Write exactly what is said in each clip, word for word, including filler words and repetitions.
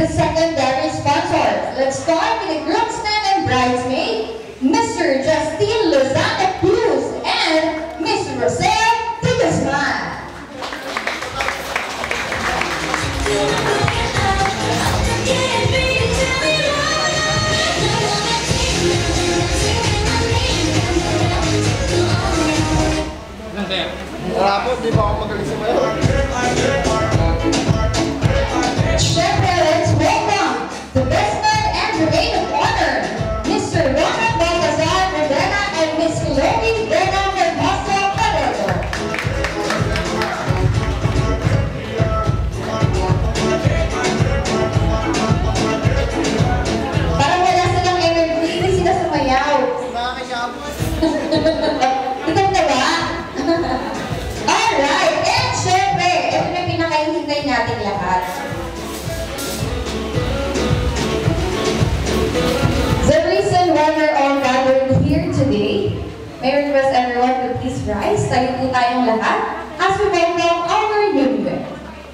the secondary sponsors. Let's start with the groomsmen and bridesmaid, Mister Justin Lozano Cruz and Miss Roselle Tigasman. Wala po, di ba ako magaling sa mayo? Siyempre, let's welcome the best man and the maid of honor, Mister Ronald Balcazar Rivera and Miss Chloe Vera Hermoso Carrero. Parang wala silang energy, hindi sila sumayaw. Nakakasabot. Ikaw na ba? Alright, and syempre, ito na pinakahihintay natin lahat. The reason why we're all gathered here today, may request everyone to please rise. Tayo po tayong lahat as we welcome our newlywed.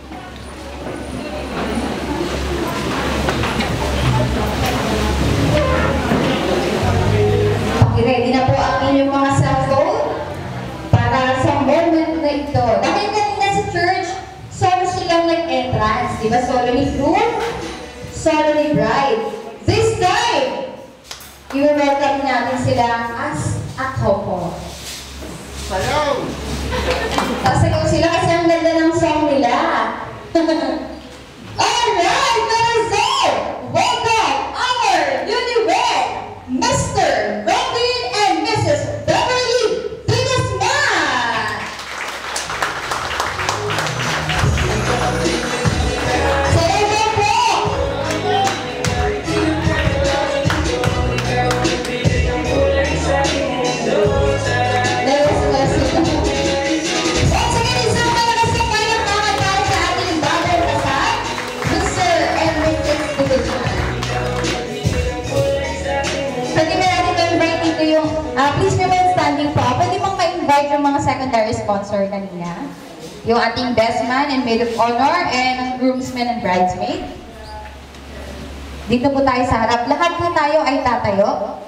Okay, ready na po ang inyong mga cellphone para sa moment na ito. Dahil kanina sa church, solo silang nag-entrance. Diba? Solo ni groom, solo ni bride. This time, i-welcome natin sila as a couple. Sayaw! Sasayaw sila kasi ang ganda ng song nila. Alright, Marisol! Welcome our newlywed, Mister Robin and Missus Beverly Tigasman! Sayaw po! Once again, isang malakas na palakpakan para sa ating bagong kasal, Mister and Missus Tigasman. Pwede ba natin ma-invite dito yung, ah, please remain standing po. Pwede bang ma-invite yung mga secondary sponsor kanina? Yung ating best man and maid of honor and ang groomsmen and bridesmaid. Dito po tayo sa harap. Lahat po tayo ay tatayo.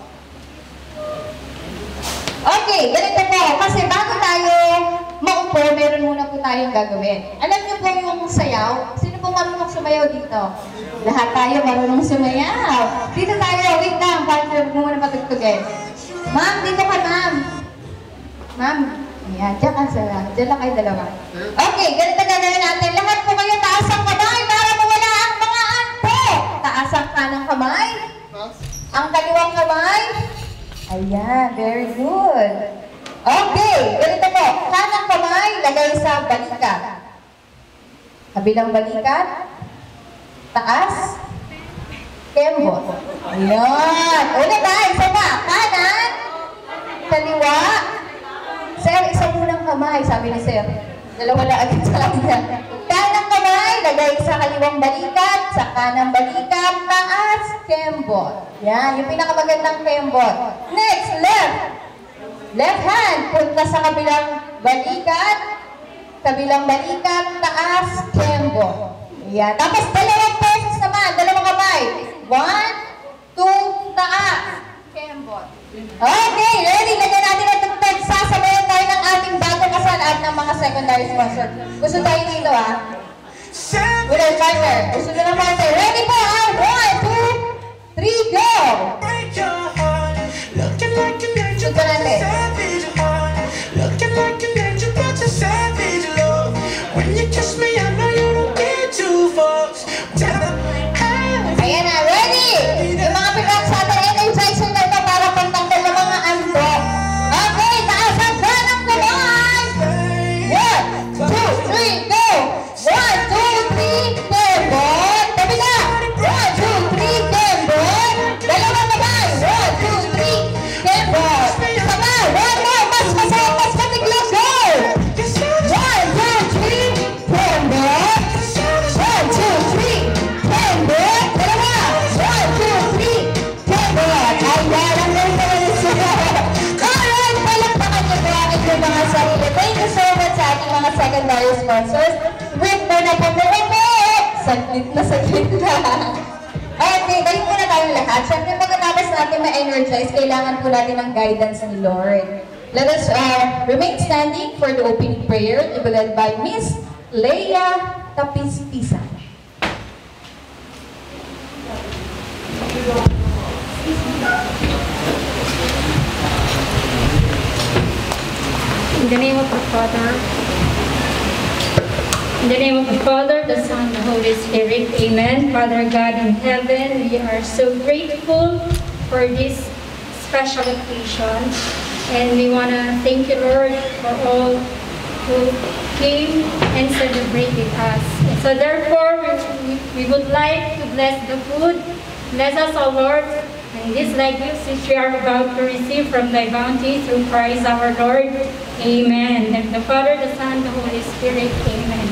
Okay, ganito po. Kasi bago tayo maupo, meron muna po tayong gagawin. Alam niyo po yung sayaw? Sino po marunong sumayaw dito? Lahat tayo marunong sumayaw. Dito tayo, wait lang. Partner, huwag mo muna patugtugin. Ma'am, dito ka, ma'am. Ma'am, ayan, dyan ka sa dyan lang kayo dalawa. Okay, ganito gagawin natin. Lahat po kayo taas ang kamay para mawala ang mga antok. Taas ang kanang kamay. Ang kaliwang kamay. Ayan, very good. Okay, ganito po. Kanang kamay, lagay sa balikat. Kabilang balikat. Taas. Kembot. Ayan. Ulit ha, isa pa. Kanan. Kaliwa. Sir, isa munang kamay, sabi ni Sir. Dalawa lang agad sa kanya. Kanang kamay, lagay sa kaliwang balikat, sa kanang balikat, taas, kembot. Yan, yung pinakamagandang kembot. Next, left. Left hand, punta sa kabilang balikat, kabilang balikat, taas, kembot. Yan. Tapos dalawang beses naman, dalawang kamay. One, two, taas, kembot. Okay, ready? Lagyan natin ang tugtog. Sasabayan tayo ng ating bagong kasal at ng mga secondary sponsor. Gusto tayo dito ah. With our partner. Gusto na naman tayo. Ready po ah? One, two, three, go! Tugtog natin. Ayan na, ready? Yung mga pinag sa atin, energizer na ito para pantanggal ng mga antok. Okay, taas ang kanang kamay. One, two, three, go! One, two, three, kembot. Kabila. One, two, three, kembot. Dalawang kamay. One, two, three, kembot. Sama, one more. Mas masaya, mas matiglas. Go! One, two, three, kembot. One, two, three, kembot. Dalawa. One, two, three, kembot. Ayan, ang ganda na siya. Alright, palakpakan niyo po ang inyong mga sarili. Thank you so much sa ating mga secondary sponsors. With mo na po po saglit na saglit lang. Okay, tayo muna tayong lahat. Siyempre, pagkatapos natin ma-energize, kailangan po natin ng guidance ni Lord. Let us uh, remain standing for the opening prayer to be led by Miss Leia Tapispisan. In the name of the Father, in the name of the Father, the Son, the Holy Spirit, Amen. Father God in heaven, we are so grateful for this special occasion, and we want to thank you, Lord, for all who came and celebrated us. And so therefore, we, we would like to bless the food. Bless us, O Lord, and this like gifts which we are about to receive from thy bounty through Christ our Lord. Amen. And the Father, the Son, the Holy Spirit. Amen.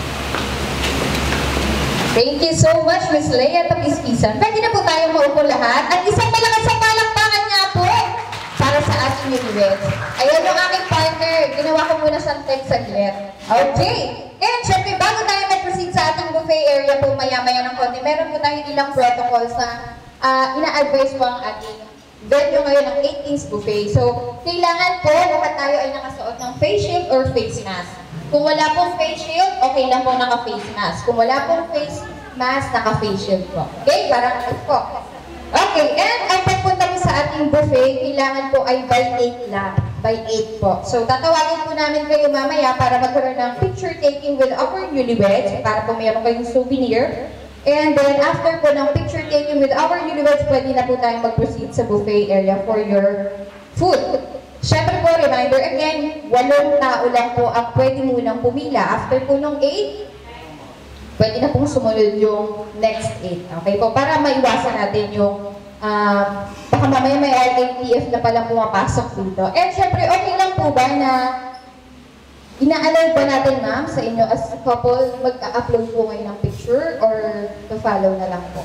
Thank you so much, Miss Leia Tapispisan. Pwede na po tayo maupo lahat. At isang malakas ang palakpakan nga po para sa ating newlyweds. Ayan yung aking partner. Ginawa ko muna siyang text saglit. Okay. And syempre, bago tayo mag-proceed sa ating buffet area po maya-maya ng konti, meron po tayo ilang protocols na uh, ina-advise po ang ating venue ngayon ng eighteenth buffet. So, kailangan po lahat tayo ay nakasuot ng face shield or face mask. Kung wala pong face shield, okay lang po naka-face mask. Kung wala pong face mask, naka-face shield po. Okay? Parang ito po. Okay, and ang pagpunta po sa ating buffet, kailangan po ay by eight lang. By eight po. So, tatawagin po namin kayo mamaya para magkaroon ng picture taking with our newlyweds, para po mayroon kayong souvenir. And then, after po ng picture taking with our newlyweds, pwede na po tayong mag-proceed sa buffet area for your food. Siyempre po, reminder again, walong tao lang po ang pwede munang pumila. After po nung eight, pwede na pong sumunod yung next eight. Okay po? Para maiwasan natin yung, um, baka mamaya may R A T F na palang pumapasok dito. And siyempre, okay lang po ba na ina-allow ba natin, ma'am, sa inyo as a couple, mag-upload po ngayon ng picture or to-follow na lang po?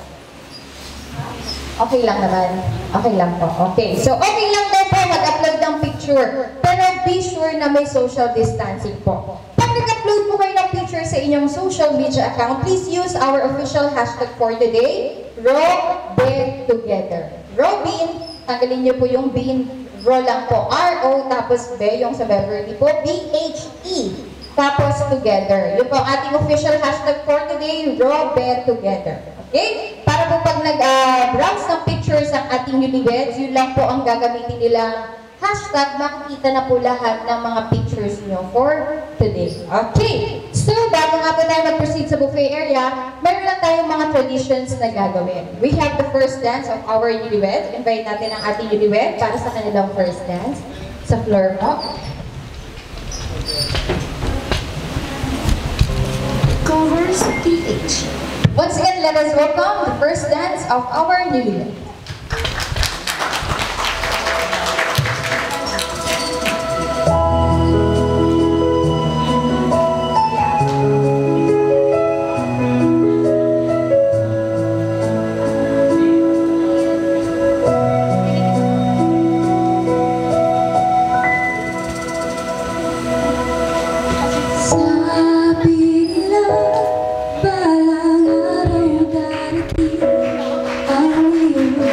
Okay lang naman. Okay lang po. Okay. So, okay lang daw po mag-upload ng picture. Pero be sure na may social distancing po. Pag nag-upload po kayo ng picture sa inyong social media account, please use our official hashtag for today, RawBeTogether. Robin, tanggalin niyo po yung bean. Raw lang po, R O, tapos B, yung sa Beverly po, B H E, tapos together. Yun po ang ating official hashtag for today, RawBeTogether. Okay? Para po pag nag-browse uh, ng pictures ng ating newlyweds, yun lang po ang gagamitin nilang hashtag, makikita na po lahat ng mga pictures nyo for today. Okay. So, bago nga po tayo mag-proceed sa buffet area, meron lang tayong mga traditions na gagawin. We have the first dance of our newlywed. Invite natin ang ating newlywed para sa kanilang first dance. Sa floor mo. Covers P H. Once again, let us welcome the first dance of our newlywed. Ang iyong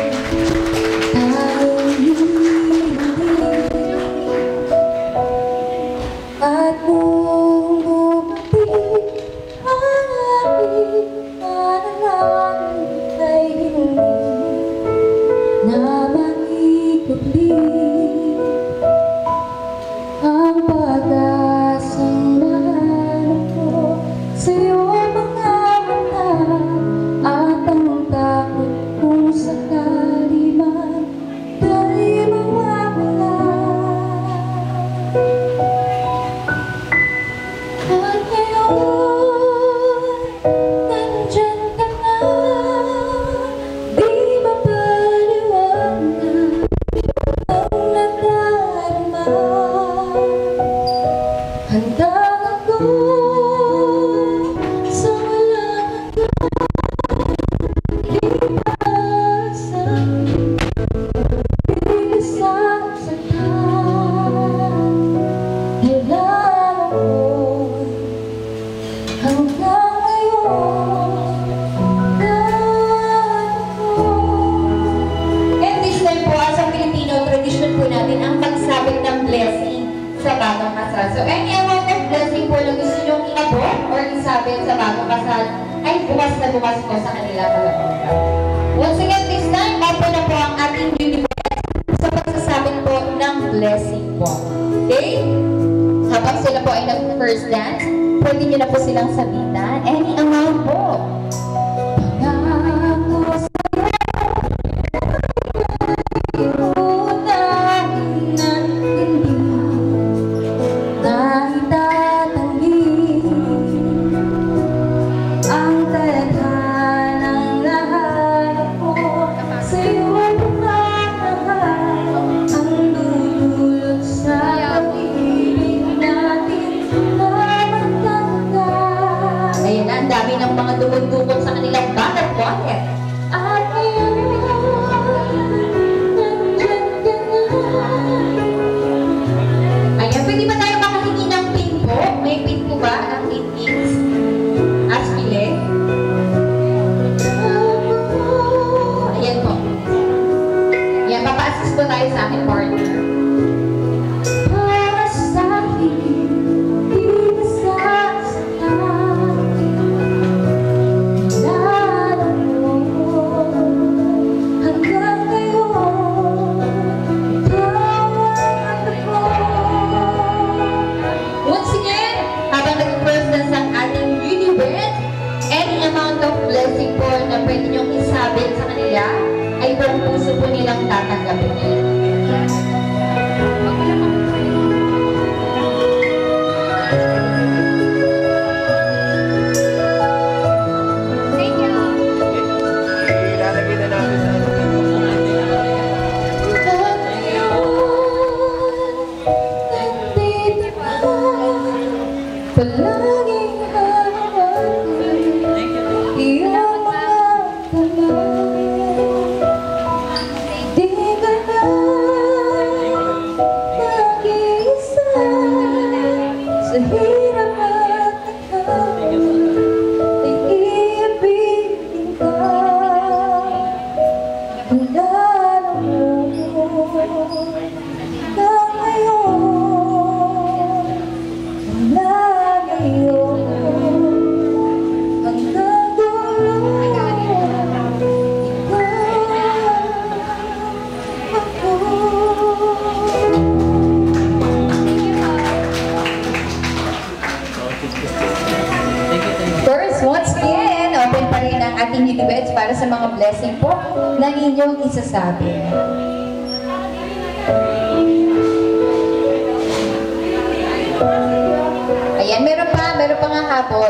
isasabit sa bagong kasal ay bukas na bukas po sa kanila palapunta. Once again, this time, open na po ang ating universe sa pagsasabit po ng blessing po. Okay? Habang sila po ay nag-first dance, pwede nyo na po silang sabitan. Any amount po. Pangako sa'yo, unahin na hindi na itatanggi ang tadhanang lahat ko sa'yo ang pagmamahal ang dudulot sa pag-ibig natin na magtanggal. Ayan na, ang dami ng mga dumudukot sa kanilang backup wallet. At ngayon, nandyan ka na. Ayan, pwede ba tayo makahingi ng pin po? May pin po ba ang meetings? As pili? Ayan po. Ayan, papa-assist po tayo sa akin, partner. Para sa'kin, di ka sasaktan. Lalo mo, hanggang ngayon, tawag ako. Once again, habang nag-first dance ang ating newlywed, any amount of blessing po na pwede niyong isabit sa kanila ay buong puso po nilang tatanggapin. Thank you. Ilalagay na namin sa ano. Palaging hawak ko iyong mga kamay. Di ka na mag-iisa sa hirap at ikaw ay iibigin ka. Lalo mo na ngayon, wala ngayon, hanggang dulo, ikaw ako. First, once again, open pa rin ang ating newlyweds para sa mga blessing po na inyong isasabi. Ayan, meron pa, meron pa nga habol.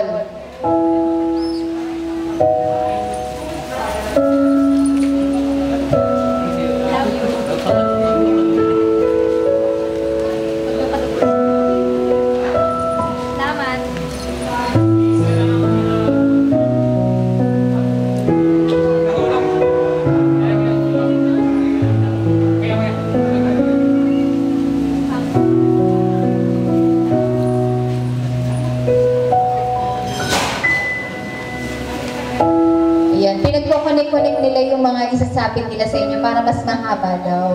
Ayan, pinagko-connect-connect nila yung mga isasabit nila sa inyo para mas mahaba daw.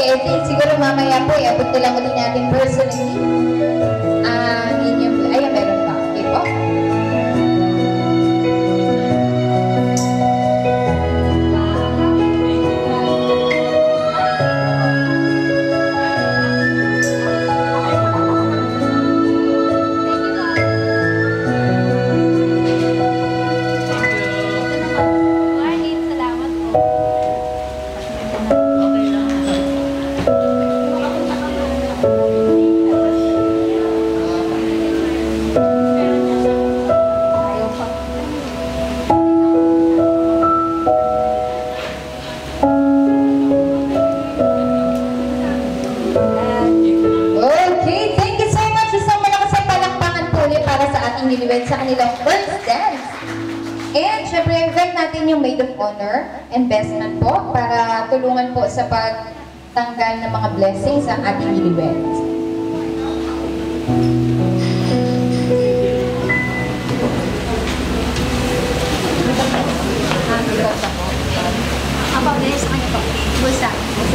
Okay, I think siguro mamaya po, iabot na lang ulit natin personally. Ah, uh, inyong, ayan, meron pa. Okay po. Niliwed sa kanilang first dance. And syempre, invite natin yung Maid of Honor and Best Man po para tulungan po sa pagtanggal ng mga blessings ang ating niliwed. Apa ulit sa kanya po? Bulsa.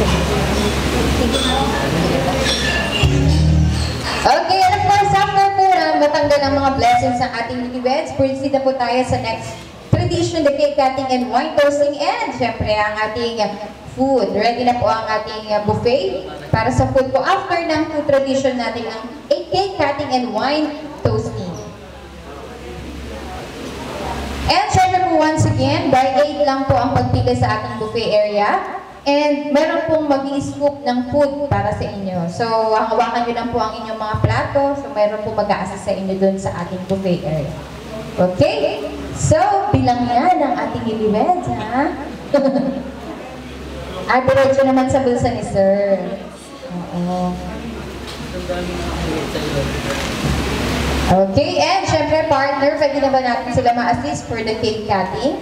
Okay, and of course, after po na matanggal ang mga blessings ng ating newlyweds, proceed na po tayo sa next tradition, the cake cutting and wine toasting, and syempre ang ating food. Ready na po ang ating buffet para sa food po after ng two tradition natin, ang cake cutting and wine toasting. And syempre po once again, by eight lang po ang pagpili sa ating buffet area. And meron pong mag-i-scoop ng food para sa inyo. So, hawakan nyo lang po ang inyong mga plato. So, meron po mag-a-assist sa inyo dun sa ating buffet area. Okay? So, bilang yan ang ating niliweds, ha? Ay, diretso naman sa bulsa ni Sir. Oo. Okay, and syempre partner, pwede na ba natin sila ma-assist for the cake cutting?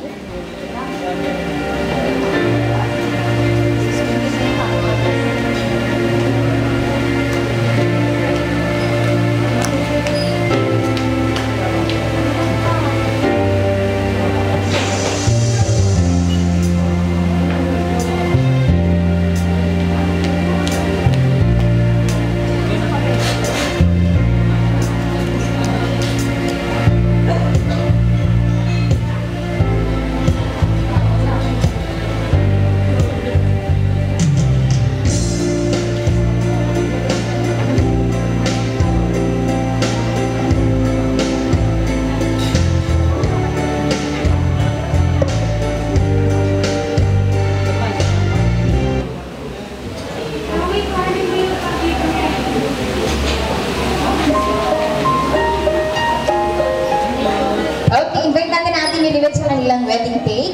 Sa kanilang wedding cake.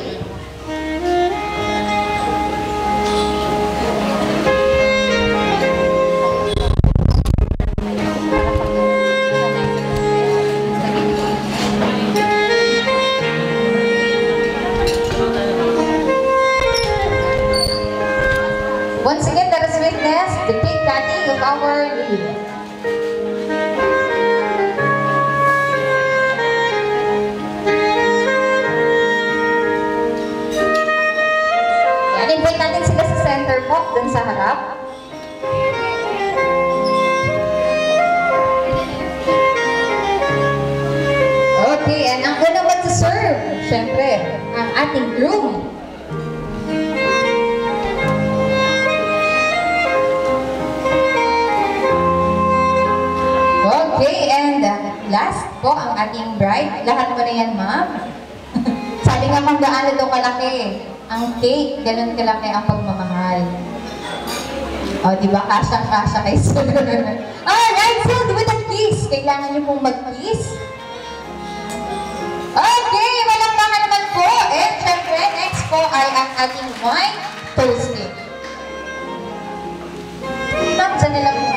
Once again, let us witness the cake cutting of our newlyweds. Invite natin sila sa center po, dun sa harap. Okay, and ang unang mag-serve, syempre, ang ating groom. Okay, and uh, last po, ang ating bride. Lahat mo na yan, ma'am. Sabi nga kung gaano daw kalaki ang cake, ganun kalaki ang pagmamahal. O, di ba? Kasyang-kasya kay Sir. Alright, so with a kiss. Kailangan niyo pong mag-kiss. Okay, walang mga naman po. And syempre, next po ay ang ating wine toasting. Ma'am, saan nila po?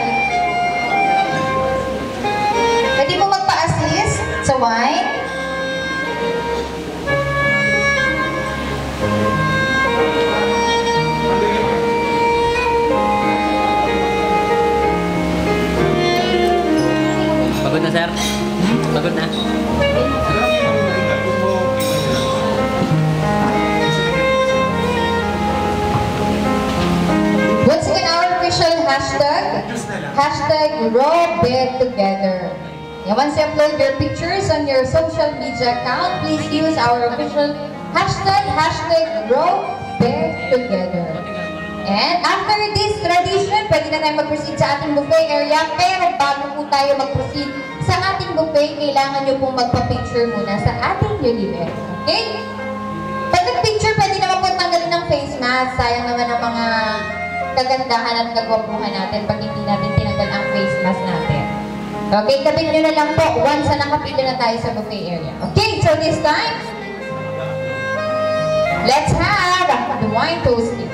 Pwede mo magpa-assist sa wine? Pagod na, sir? Pagod na? hashtag Grow Bed Together. And once you upload your pictures on your social media account, please use our official hashtag, hashtag Grow Bed Together. And after this tradition, pwede na tayo mag-proceed sa ating buffet area. Pero bago po tayo mag-proceed sa ating buffet, kailangan nyo pong magpa-picture muna sa ating Unibet. Okay? Pag nag-picture, pwede naman po tanggalin ng face mask. Sayang naman ang mga kagandahan at kagwapuhan natin pag hindi natin tinanggal ang face mask natin. Okay, kabit nyo na lang po once na nakapila na tayo sa buffet area. Okay, so this time, let's have the wine toasting.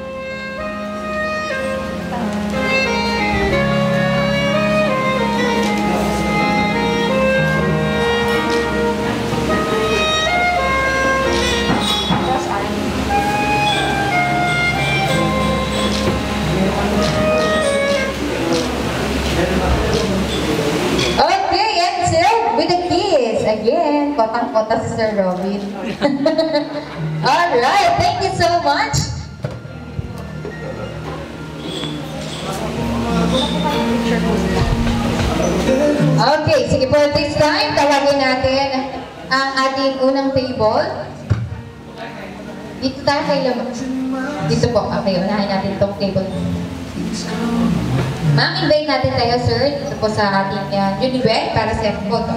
Okay, and served with a kiss. Again, kotang-kota si Sir Robin. Alright, thank you so much. Okay, sige po, this time, tawagin natin ang ating unang table. Dito tayo kay Lamang. Dito po, okay, unahin natin itong table. Ma'am, invite natin tayo, sir, dito po sa ating uh, Unibet para sa photo.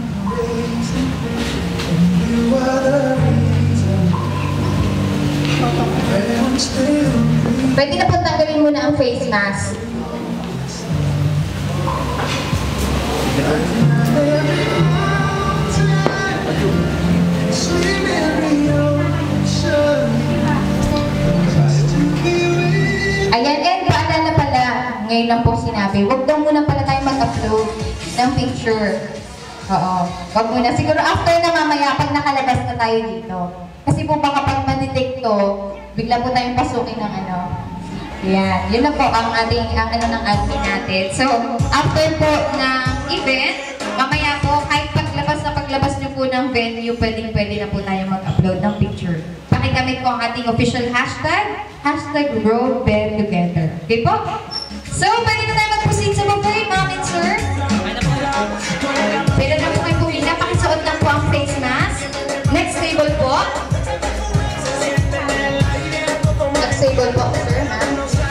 Pwede na po tanggalin muna ang face mask. Ayan, and paalala pala, ngayon lang po sinabi, huwag daw muna pala tayo mag-upload ng picture. Oo, huwag muna. Siguro after na mamaya, pag nakalabas na tayo dito. Kasi po baka pag ma-detect to, bigla po tayong pasukin ng ano. Yan, yun na po ang ating, ang ano ng admin natin. So, after po ng event, mamaya po, kahit paglabas na paglabas nyo po ng venue, pwedeng-pwede na po tayo mag-upload ng picture. Pakigamit po ang ating official hashtag, hashtag Grow Bed Together. Okay po? So, pwede na tayo mag-proceed sa buffet, ma'am and sir. Pwede na po kayo pumila, pakisuot lang po ang face mask. Next table po. Next table po, sir, ma'am.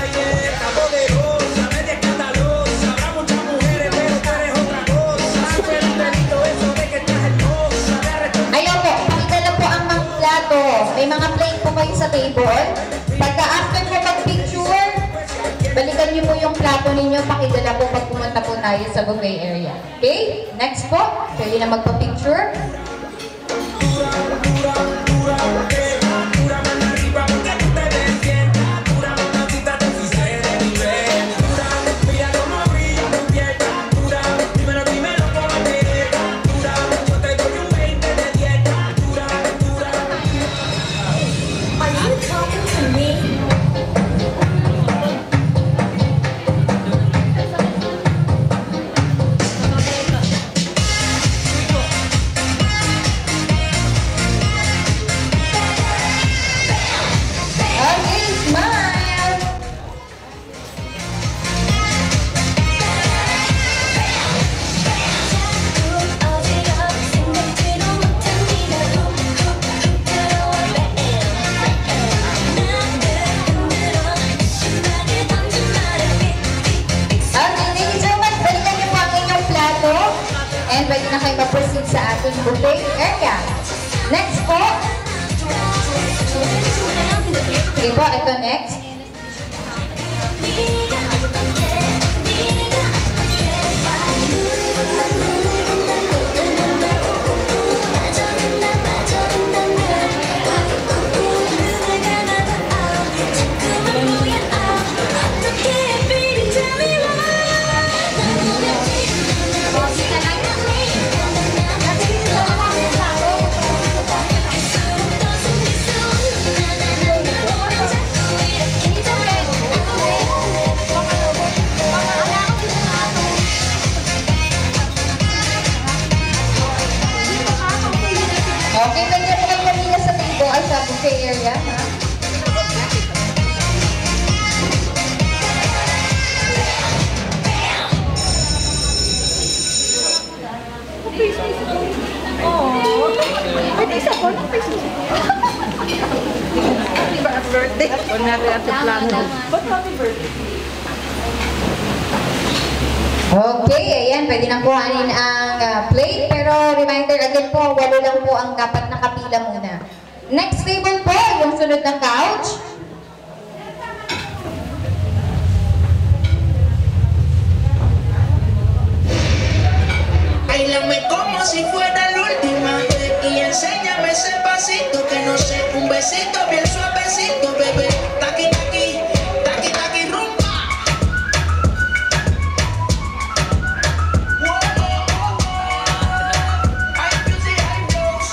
Ayaw po, pakidala po ang mga plato. May mga plate po kayo sa table. Pagka after po mag-picture, balikan niyo po yung plato ninyo, pakidala po pag pumunta po tayo sa buffet area. Okay? Next po, pwede na magpa-picture. And pwede na kayo ma-proceed sa ating buffet area. Next po. Okay po, ito next. Ba't happy birthday? Okay, ayan, pwede nang kuhanin ang ah, plate, pero reminder again po, walo lang po ang dapat nakapila muna. Next table po, yung sunod ng couch. Bailame como si fuera la última vez y enséñame ese pasito que no sé, un besito bien suavecito, bebé. Taqui taqui, taqui taqui rumba. Whoa, whoa, whoa. Hay music, hay flows.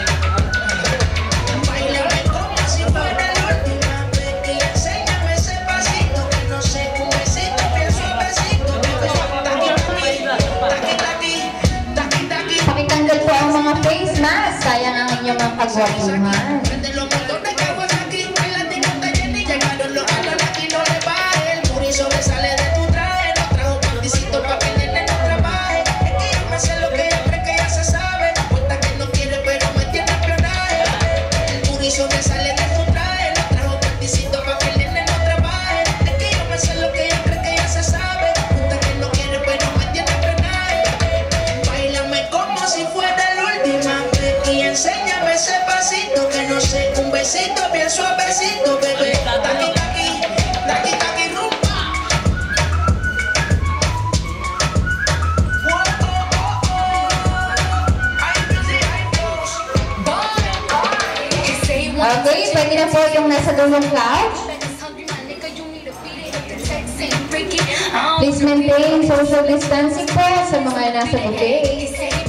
Bailame como si fuera la última vez y enséñame ese pasito que no sé, un besito bien suavecito, bebé. Taqui taqui, taqui taqui. Pakitanggal po ang mga face mask, sayang ang inyong mga pagwapuhan. De los montones que hago aquí, el latino está lleno y llegaron los años, aquí no le baje. El puri sobresale de tu traje, no trajo panticito pa' que el nene no trabaje. Es que yo me sé lo que ella cree que ya se sabe, cuenta que no quiere pero me tiene espionaje. El puri sobresale de tu traje, no trajo panticito pa' que el nene no trabaje. Es que yo me sé lo que ella cree que ya se sabe, cuenta que no quiere pero me tiene espionaje. Báilame como si fuera la última vez y enséñame ese pasito que no sé, un besito bien suavecito, bebé. Taqui taqui, taqui taqui rumba. Whoa, oh, oh, oh. Hay music, hay flows. Okay, pwede na po yung nasa dulong couch. Please maintain social distancing po sa mga nasa buffet.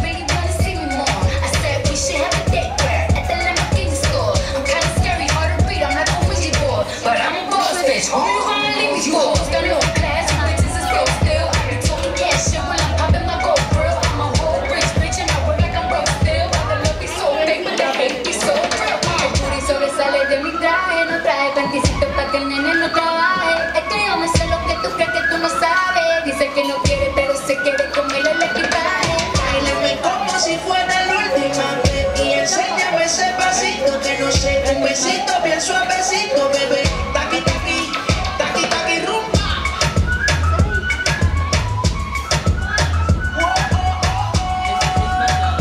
But I'm a boss bitch. Who you gonna leave me for? Got no class, my bitches is broke still. I be talking cash shit while I'm popping my gold grill. I'm a whole rich bitch and I work like I'm broke still. All the love be so fake, but the hate be so real. El booty sobresale de mi traje, no trae panticito pa' que el nene no trabaje. Es que yo me sé lo que tú crees que tú no sabes. Dice que no quiere, pero se quiere comer el equipaje. Báilame como si fuera la última vez y enséñame ese pasito que no sé, un besito bien suavecito, bebé. Taqui taqui, taqui taqui rumba. Whoa, oh, oh,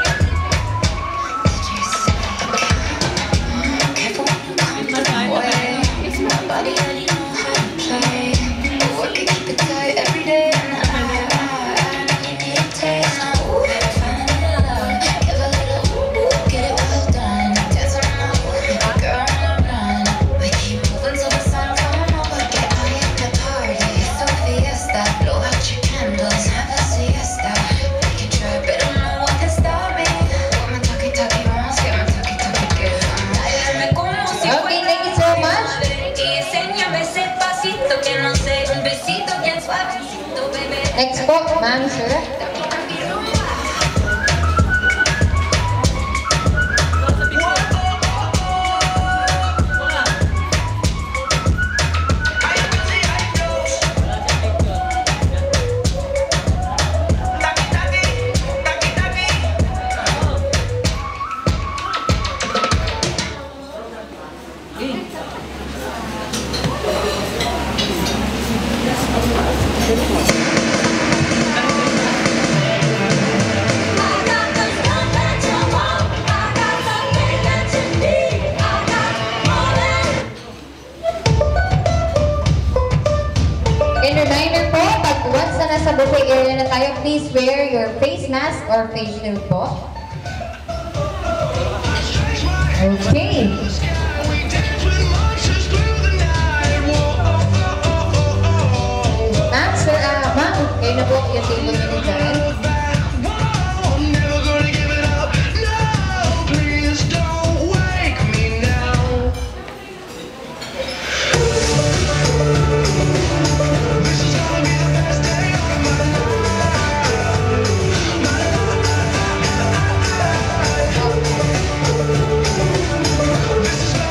oh. Careful when you come my way. It's my body and you know how to play. Work it, keep it tight every day. And I, I, I need a taste. Ooh, find a love. Give a little ooh, ooh, get it well done. Dance around, girl, run, run. We keep moving till the sun come over. Get high at the party. It's a fiesta. Blow out your candles, have a siesta. We can try, but no one can stop me. Get my talkie talkie wrongs, get my talkie talkie good. Bailame como si Okay, thank you so much. y enséñame ese pasito que no sé, un besito bien suavecito, bebé. Next po, ma'am, sir. Taqui taqui rumba. Hay music, hay flows. Taqui taqui, taqui taqui. And reminder po, pag once na nasa buffet area na tayo, please wear your face mask or face shield po. Okay. Ma'am, sir, ah, ma'am, kayo na po yung table nyo dyan. Never gonna give it up. No, please don't wake me now. This is gonna be the best day of my life. This is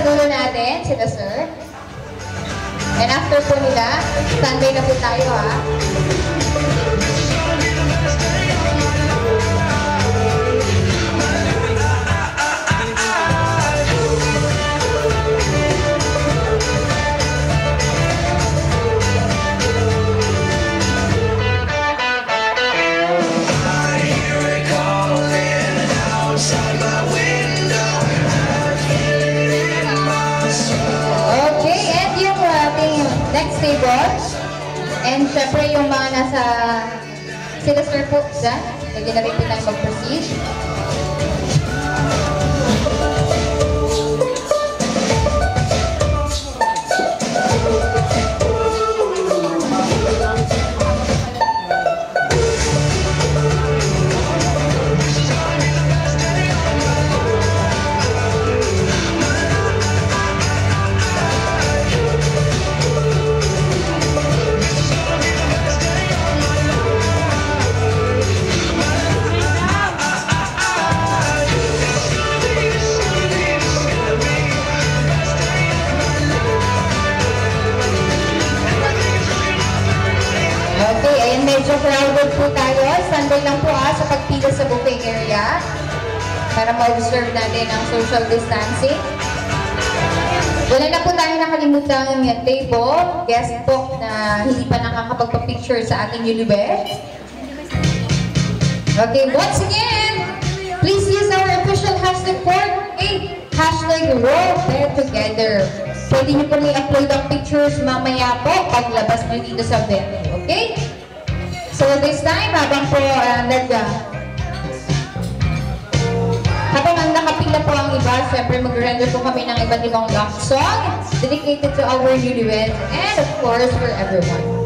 dulo natin, sila sir. And after po nila, standby na po tayo ha. Okay, and yung ating next table. And syempre yung mga nasa sila sir po dyan. Lagi na rin po tayo mag-proceed. Okay, ayan medyo crowded po tayo. Standby lang po ah, sa pagpila sa buffet area para ma-observe natin ang social distancing. Wala na po tayo nakalimutang yung table, guest book na hindi pa nakakapagpa-picture sa ating newlywed. Okay, once again, please use our official hashtag for a hashtag Roll Bed Together. Pwede niyo po i-upload ang pictures mamaya po paglabas nyo dito sa venue, okay? So this time, habang po uh, nag uh, habang ang nakapila po ang iba, syempre mag-render po kami ng iba't ibang love song dedicated to our newlyweds and of course for everyone.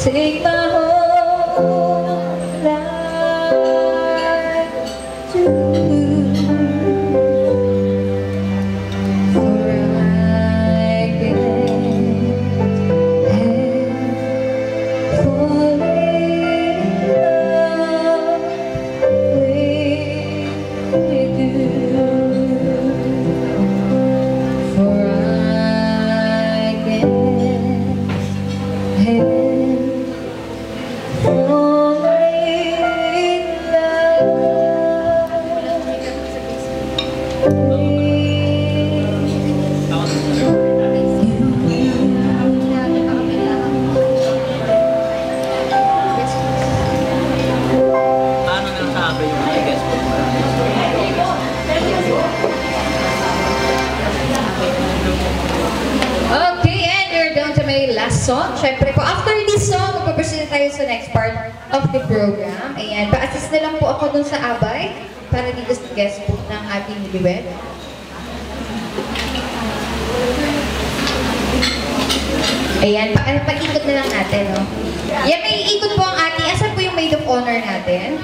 Take my whole life too. For I can't fall in love with you. For I can't fall in Paano na sabi yung mga guest po? Okay, and we're down to my last song. Siyempre po, after this song, magpapresent tayo sa next part of the program. Ayan, pa-assist na lang po ako dun sa abay para dito sa guest book ng ating duet. Ayan, pa pag-ikot na lang natin, no? Yan, may ikot po ang ating, asan po yung maid of honor natin?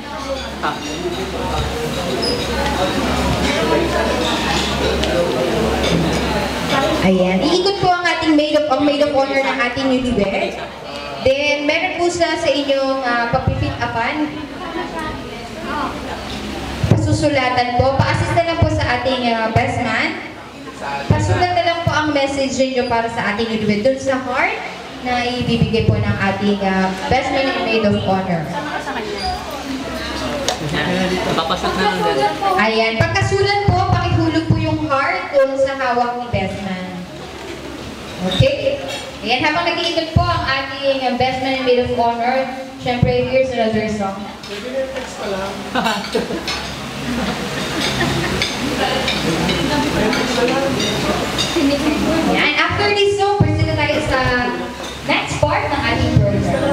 Ayan, iikot po ang ating maid of, ang maid of honor ng ating newlywed. Then, meron po sa sa inyong uh, pagpipit-upan. Pasusulatan po. Pa-assist na lang po sa ating uh, best man. Pasulat na lang po ang message ninyo para sa ating newlywed dun sa heart na ibibigay po ng ating uh, best man and maid of honor. Papasok na lang din. Ayan, pagkasulat po, pakihulog po yung heart dun sa hawak ni best man. Okay? Ayan, habang nag-iikot po ang ating uh, best man and maid of honor, syempre, here's another song. Ayan, after this song, proceed na tayo sa next part ng ating program.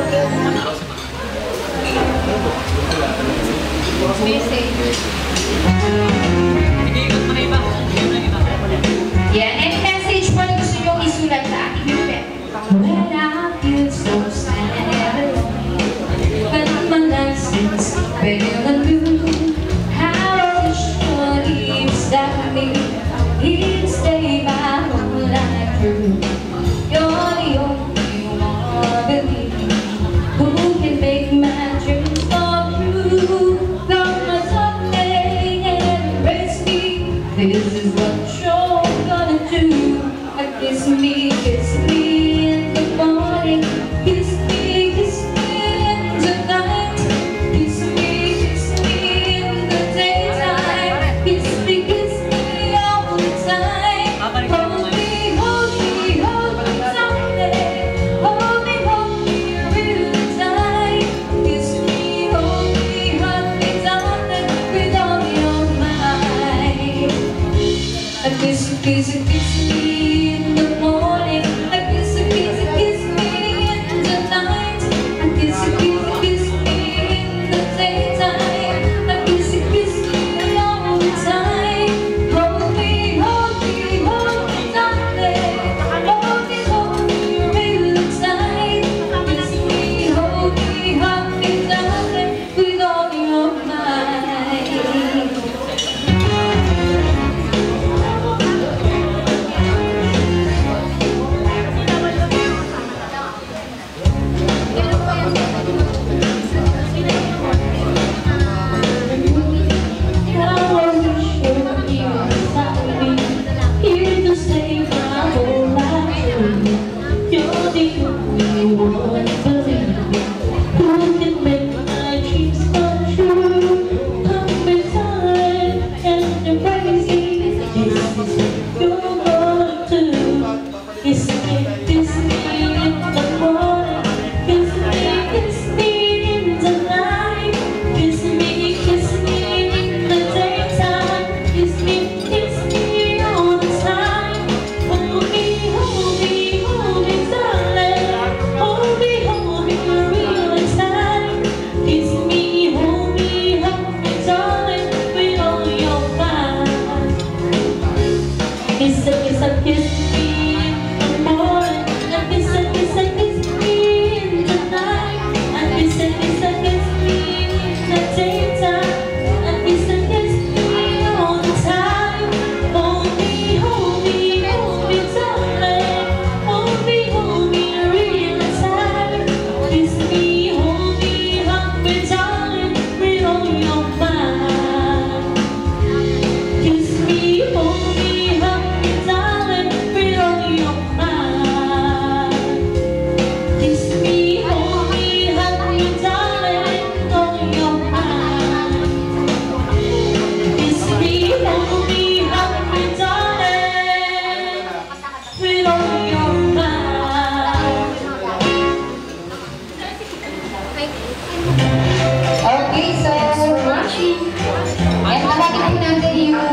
Hindi-ikot mo na iba. Yan, any message po na gusto nyo isulat sa ating event? When I feel so sad and alone, when my life seems pale and blue, how I wish your leaves that me, he'd stay my whole life through. You're the only one believe who can make my dreams come true. Come on Sunday and embrace me. This is what you're gonna do. Kiss me, kiss me in the morning. Kiss me, kiss me in the night. Kiss me, kiss me in the daytime. Kiss me, kiss me all the time. Hold me, hold me, hold me tightly. Hold me, hold me real tight. Kiss me, hold me, hold me tightly with all your might. Kiss, kiss, kiss me in the morning. Kiss, kiss, kiss me in the night. Kiss, kiss, kiss me in the daytime. Kiss, kiss me all the time. Hold me, hold me, hold me tightly. Hold me, hold me real tight. Kiss me, hold me, hold me tightly with all your might. Kiss me, kiss me in the morning. Kiss me, kiss me in the night. Kiss me, kiss me in the daytime. Kiss me, kiss me all the time. Hold me, hold me, hold me, darling. Hold me, hold me real tight. Kiss me, hold me, hold me, darling, with all your might. Kiss, kiss, kiss me. Kiss, kiss, kiss me in the Tawagin po natin yung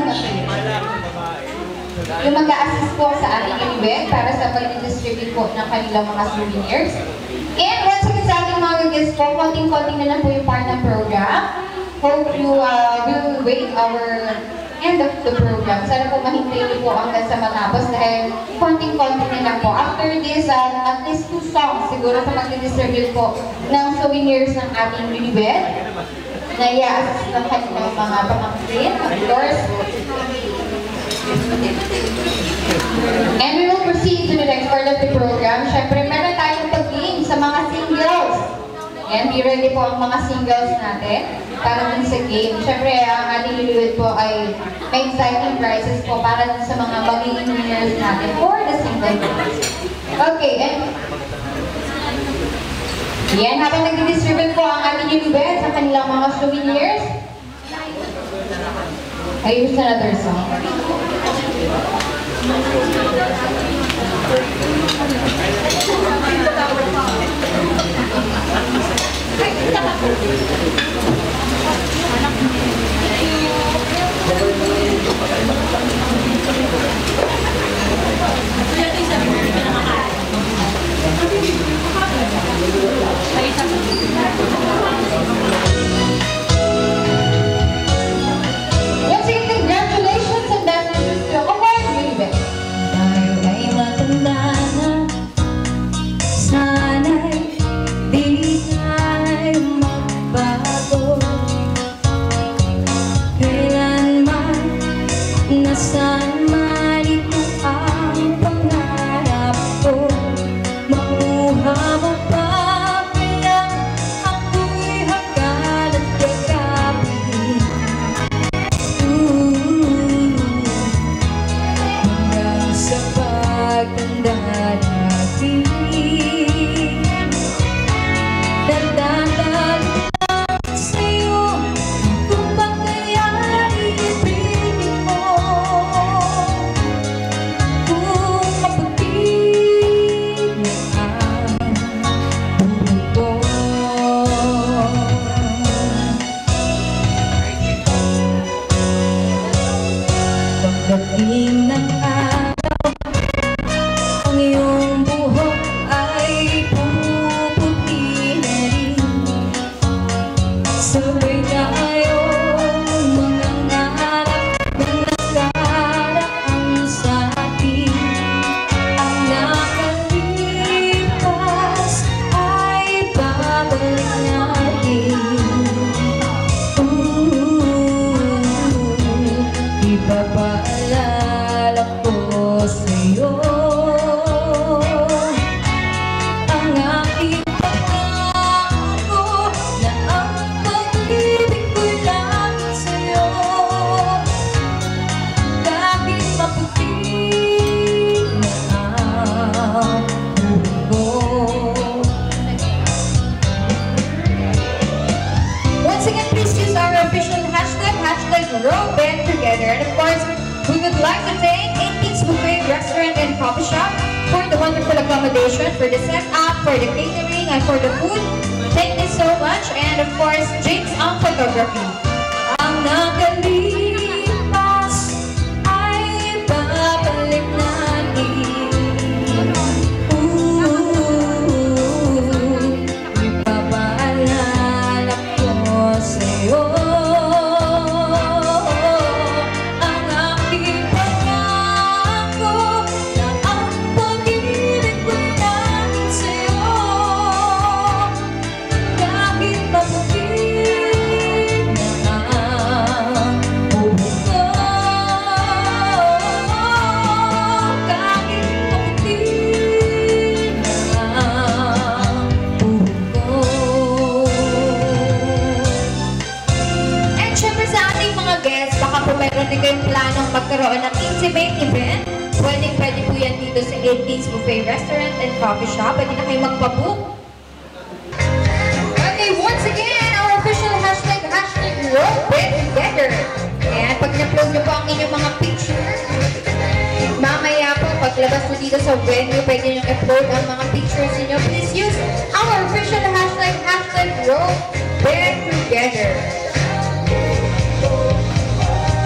yung mag-a-assist po sa ating event para sa pag-distribute po ng kanilang mga souvenirs. And once again sa ating mga guests po, konting-konting na lang po yung part ng program. Hope you uh, will wait our end of the program. Sana po mahintay niyo po hanggang sa matapos dahil konting-konting na lang po. After this, uh, at least two songs siguro sa mag-distribute po ng souvenirs ng ating event. Na i-assist ng kanilang mga pamangkin, of course. And we will proceed to the next part of the program. Siyempre, meron tayong pag-game sa mga singles. And be ready po ang mga singles natin para dun sa game. Siyempre, ang ating liliwid po ay may exciting prizes po para dun sa mga magiging winners natin for the single games. Okay, and yan, habang nag-distribute po ang ating liliwid sa kanilang mga souvenirs, I use another song. Once again, congratulations and best wishes to Award Univet. Tayo ay matanda na, sana'y di tayo magbago. Kailanman, nasaan man ito ang pangarap ko. Makuha mo pa kaya ako'y hangad at yakapin. Hanggang sa pagtanda natin, nagdadaan lang sa'yo kung bagay ibigin mo. Kung kapatid na ang puso ko. Pagdating ng araw, ang iyong buhok ay puputi na rin. Sabay tayo mangangarap na nakaraan sa atin. Ang nakalipas ay babalik natin. Ipapaalala ko sa'yo ang aking pangako na ang pag-ibig ko'y langit sa'yo. Kahit maputi na ang buhok ko. Once again, please use our official hashtag, hashtag RowBandTogether. And of course, we would like to thank eighteen's Buffet Restaurant and Coffee Shop for the wonderful accommodation, for the setup, for the catering, and for the food. Thank you so much. And of course, James on Photography. Ang nakalipas ay babalik natin. Ooh, ipapaalala ko sa'yo ang aking pangako na ang pag-ibig ko'y langit sa'yo. Kahit maputi na ang buhok ko. Kahit maputi na ang buhok ko. And syempre sa ating mga guests, baka po meron din kayong planong magkaroon ng intimate event. Pwede, pwede po yan dito sa eighteen's Buffet Restaurant and Coffee Shop. Pwede na kayo magpabook. Okay, once again, our official hashtag, hashtag RowBandTogether. And pag na-upload nyo po ang inyong mga pictures, mamaya po, paglabas po dito sa venue, pwede nyo upload ang mga pictures niyo. Please use our official hashtag, hashtag RowBandTogether.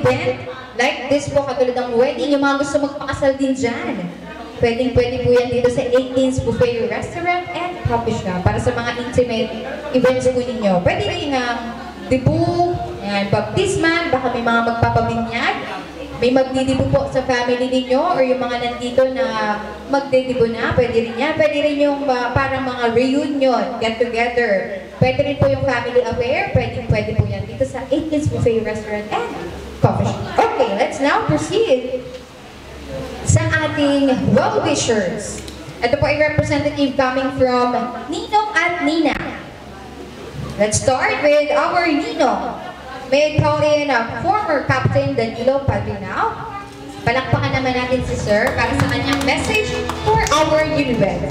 event like this po, katulad ng wedding, yung mga gusto magpakasal din dyan. Pwedeng pwede po yan dito sa eighteen's Buffet Restaurant and Coffee Shop para sa mga intimate events po ninyo. Pwede rin ang debut, yan, baptismal, baka may mga magpapabinyag, may magdidibu po sa family ninyo or yung mga nandito na magdidibu na, pwede rin yan. Pwede rin yung uh, parang mga reunion, get together. Pwede rin po yung family affair, pwede, pwede po yan dito sa eighteen's Buffet Restaurant and Coffee Shop. Okay, let's now proceed sa ating well-wishers. Ito po ay representative coming from Ninong at Nina. Let's start with our Ninong. May I call in uh, former Captain Danilo Padrinao. Palakpakan naman natin si Sir para sa kanyang message for our Unibet.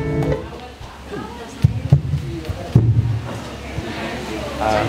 Ah.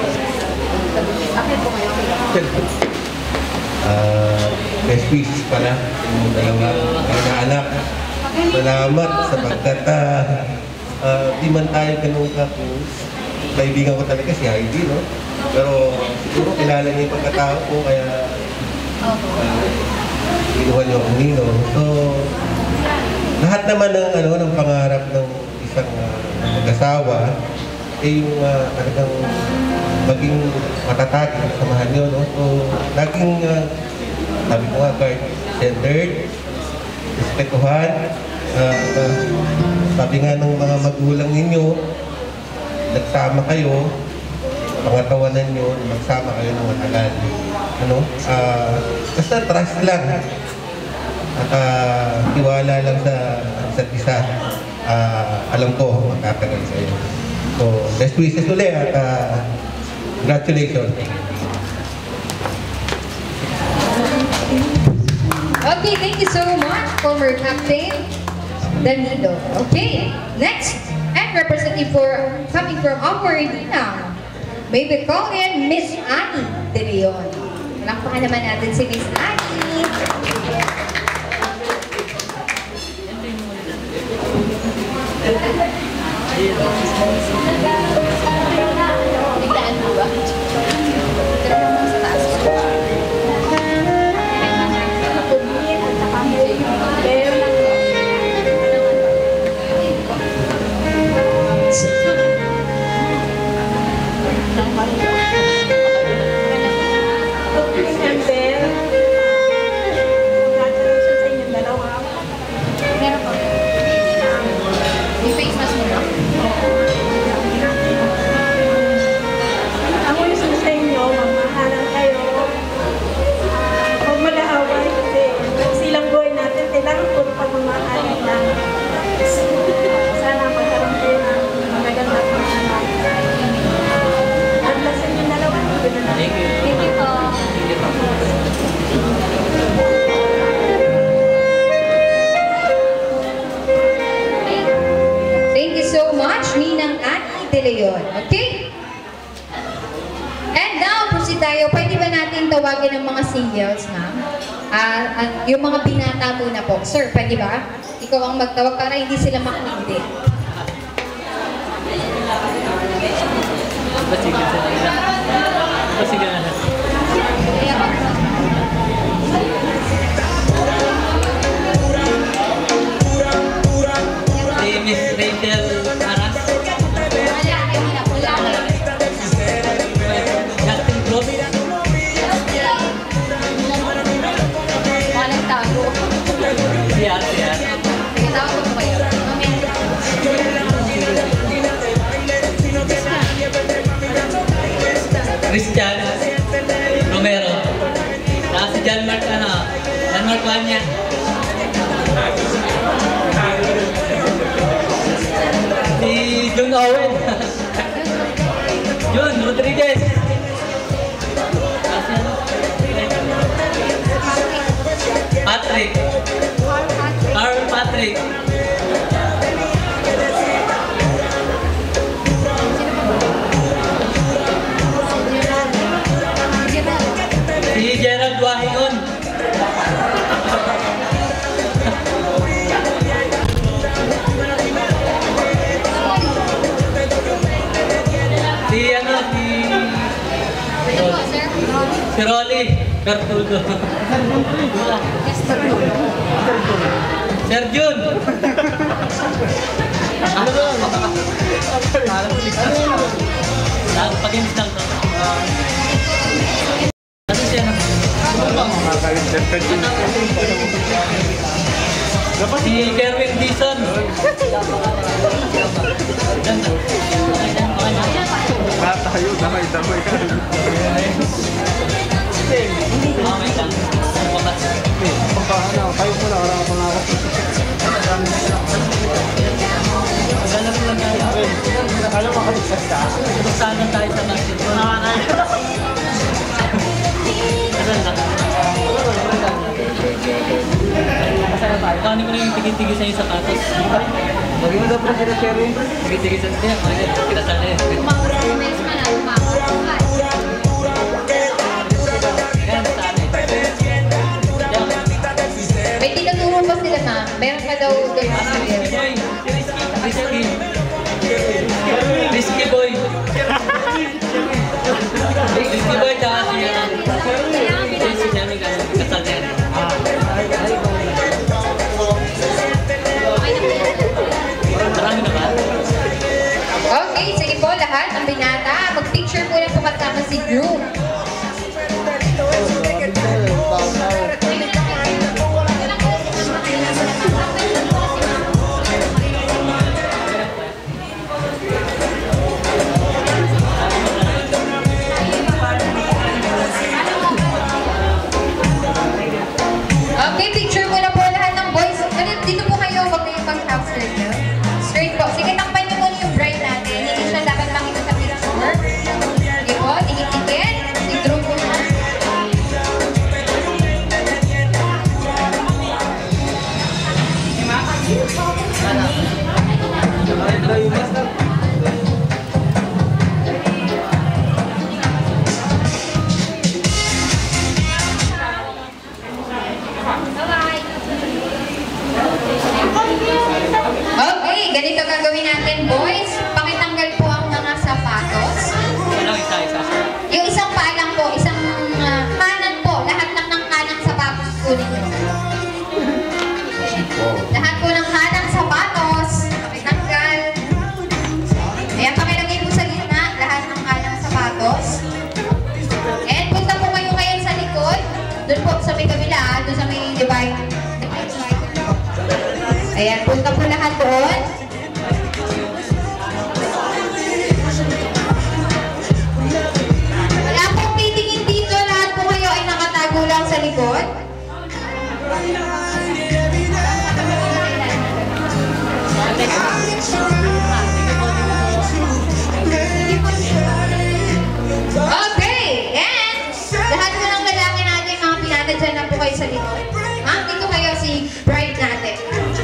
Uh, best wishes pala yung dalawa mga anak. Salamat sapagkat uh, uh, di man tayo ganun ka kung kaibigan ko talaga si Heidi, no? Pero siguro kilala niya yung pagkatao ko kaya uh, kinuha niyo akong Nino. So lahat naman ng, ano, ng pangarap ng isang uh, mag-asawa eh yung uh, talagang maging matatag ang samahan nyo, no? So, laging, uh, sabi ko nga, kahit centered, respetuhan, uh, uh, sabi nga ng mga magulang ninyo, nagsama kayo, pangatawanan nyo, magsama kayo ng matagal. Ano? Uh, basta trust lang. At uh, tiwala lang sa isa't isa. Uh, alam ko, magkatagal kayo. So, best wishes ulit at uh, congratulations. Okay, thank you so much, former Captain Danilo. Okay, next, and representative for coming from our Nina. May we call in Miss Annie De Leon. Palakpakan naman natin si Miss Annie. Biglaan mo ba? Tira mo sa taas. May face mask mo na? Ako yung sa inyo, mamahalan kayo. Uh, huwag mag-aaway kasi silang buhay natin, kailangan puro pagmamahalan lang. Sana magkaroon kayo ng magagandang pag-anak. Naglasan yung dalawa. Thank you. Thank you po. Thank you so much, Ninang Annie De Leon. Okay? And now, proceed tayo. Pwede ba natin tawagin ng mga singles, ma'am? Ah, ah, yung mga binata muna po. Sir, pwede ba? Ikaw ang magtawag para hindi sila makundi. Ba't sige sa nila? Ba't sige na? Si Miss Rachel Aras. Justin Cruz. Walang tago. Si R, si R. Tinatawag ko kayo. Christian Romero. Saka si John Mark, ano, John Mark Lanya. Si Jun Owen. Jun Rodriguez. Patrick. Carl Patrick. Si Gerald Wahingon. Si ano, si... Si Rolly. Bertuldo. Sir Jun. Ano ba? Alam mo ligtas. Lang pag-games lang to. Ano siya na? Si Kerwin Dizon. Tayo, damay-damay ka. Okay lang. Ano, tayo mo na, wala ka na ako. Maghanap lang tayo. Alam mo, kaligtas ka. Sana tayo sa basketball. Asan lang? Paano ko na yung tigi-tigi sa yung sapatos? Lagi mo daw pa sila, Sherry. Tigi-tigi sa siya. Kinasal na yun. Yan, sana eh. May tinuturo pa sila, ma'am. Meron pa daw doon sa Risky boy. Risky. Risky boy. Risky boy tsaka si si Sammy kasal na yan. Marami na ba? Okay, sige po lahat ng binata. Mag-picture po lang po kasama si Groom. Okay, picture mo na po lahat ng boys. Ano, dito po kayo, wag na yung pag-half circle. Straight po. Sige, takpan niyo muna yung bride natin. Hindi siya dapat makita sa picture. Sige po, dikit-dikit. I-draw po na. Okay, ganito gagawin natin, boys. Pakitanggal po ang mga sapatos. Ano isa isa? Yung isang paa lang po, isang uh, kanan po. Lahat lang ng kanang sapatos po ninyo. Lahat po ng kanang sapatos. Pakitanggal. Ayan, pakilagay po sa gitna. Lahat ng kanang sapatos. And punta po kayo ngayon sa likod. Doon po sa may kabila, doon sa may divide. Ayan, punta po lahat doon. Wala pong titingin dito. Lahat po kayo ay nakatago lang sa likod. Okay, and lahat po ng lalaki natin, mga pinata dyan na po kayo sa likod. Ma'am, dito kayo si bride natin.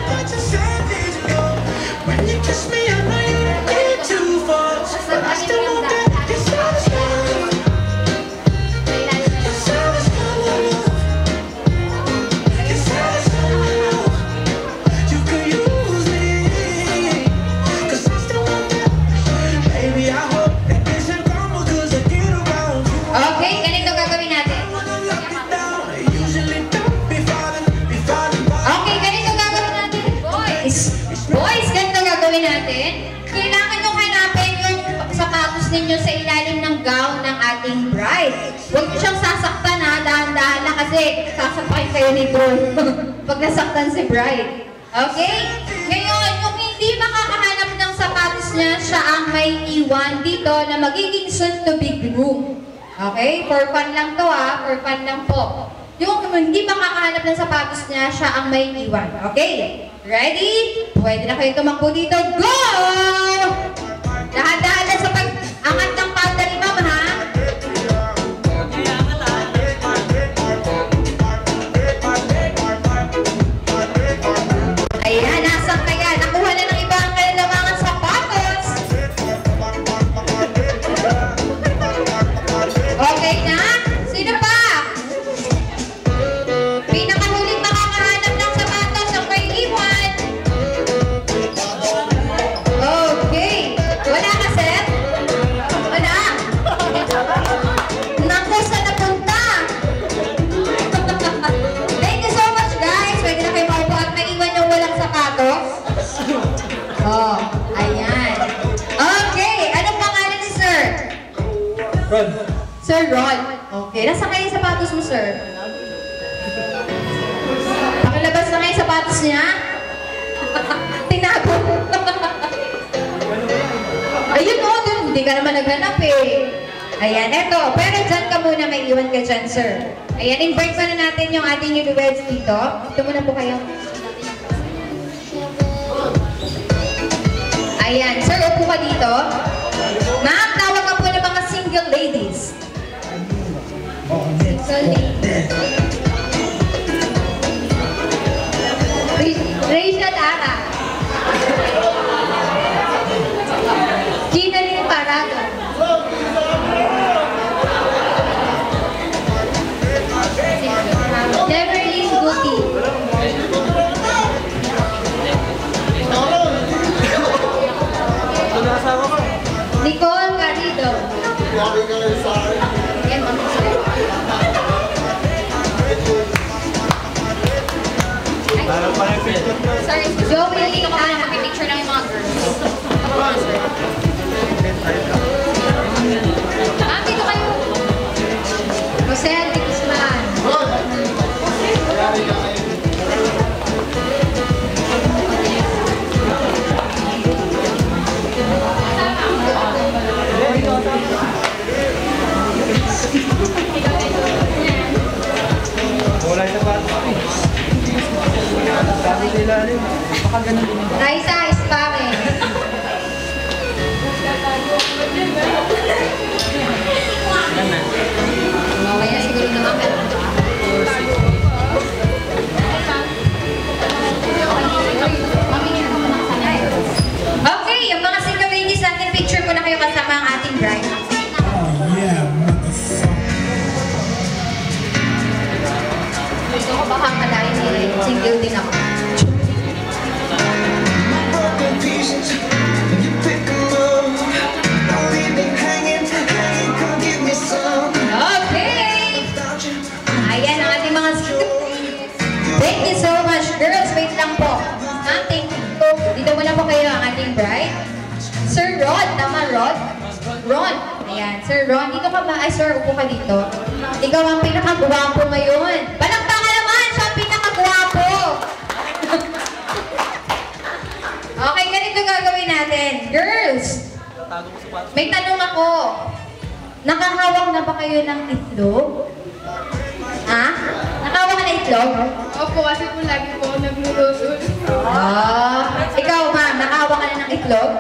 Okay, ganito gagawin natin. Okay, ganito gagawin natin, boys. Boys, ganito gagawin natin. Kailangan nyo hanapin yung sapatos ninyo sa ilalim ng gown ng ating bride. Huwag nyo siyang sasaktan ha, dahan-dahan na kasi sasapakin kayo nito pag nasaktan si bride. Okay? Ngayon, yung hindi makakahanap ng sapatos niya, siya ang may iwan dito na magiging soon-to-be groom. Okay? For fun lang to ha, for fun lang po. Yung hindi makakahanap ng sapatos niya, siya ang may iwan. Okay? Ready? Pwede na kayo tumakbo dito. Go! Dahan-dahan na sa pag-angat ng boundary, ma'am, ha? Ayan, nasan kaya? Nakuha na ng iba ang kanilang mga sapatos. Okay na? Sino pa? Pinakahuling makakahanap ng sapatos ang may iwan. Okay. sapatos? Oh, ayan. Okay, anong pangalan ni Sir? Ron. Sir Ron. Okay, nasa kayo yung sapatos mo, sir? Pakilabas na kayo yung sapatos niya? Tinago. Ayun o, dun, hindi ka naman naghanap eh. Ayan, eto. Pero dyan ka muna, may iwan ka dyan, sir. Ayan, invite pa na natin yung ating newlyweds dito. Dito muna po kayo. Ayan, sir, upo ka dito. Ma'am, tawag ka po ng mga single ladies. Single ladies. Rachel Ara. Gina Lynn Paraga. Neverly Guti. Nicole Garrido. Yan, ma'am. Sorry, Joey, ah, picture lang yung mga girls. Ma'am, dito kayo. Rosel de Guzman. Wala yung sapatos. Sabi nila rin. Baka ganun din. Raisa Espame. Mamaya siguro naman ka. Okay, yung mga single ladies natin, picture ko na kayo kasama ang ating bride. Gusto ko baka kalain eh, single din ako. Okay! Ayan ang ating mga single ladies. Thank you so much, girls. Wait lang po. Ma'am, thank you. Dito muna po kayo ang ating bride. Sir Rod, tama Rod? Ron. Ayan, Sir Ron, dito ka ba? Ay, sir, upo ka dito. Ikaw ang pinakagwapo ngayon. Palakpakan naman, siya ang pinakagwapo. Okay, ganito gagawin natin. Girls, may tanong ako. Nakahawak na ba kayo ng itlog? Ha? Nakahawak ka ng itlog? Opo, kasi po lagi po ako nagluluto. Ah, ikaw, ma'am, nakahawak ka na ng itlog?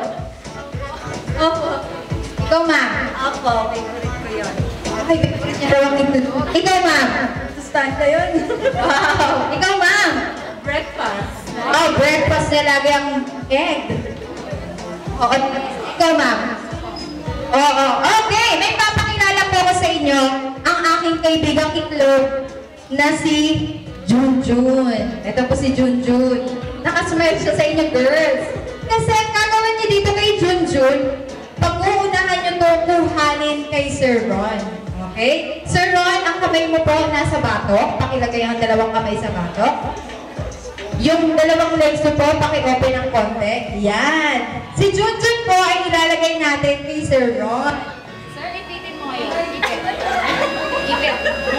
Opo. Ikaw, ma'am. Opo, favorite ko yun. Ay, favorite niya raw ang itlog. Ikaw, ma'am. Sustansya yun. Wow. Ikaw, ma'am. Breakfast. Oh, breakfast na lagi ang egg. Oo, ikaw, ma'am. Oo, okay. May papakilala po ko sa inyo ang aking kaibigang itlog na si Junjun. Ito po si Junjun. Nakasmile siya sa inyo, girls. Kasi ang gagawin niyo dito kay Junjun, pag-uunahan niyo to kuhanin kay Sir Ron. Okay? Sir Ron, ang kamay mo po nasa batok. Pakilagay ang dalawang kamay sa batok. Yung dalawang legs mo po, paki-open ng konti. Yan. Si Junjun po ay ilalagay natin kay Sir Ron. Sir, ipitin mo ngayon. Ipit.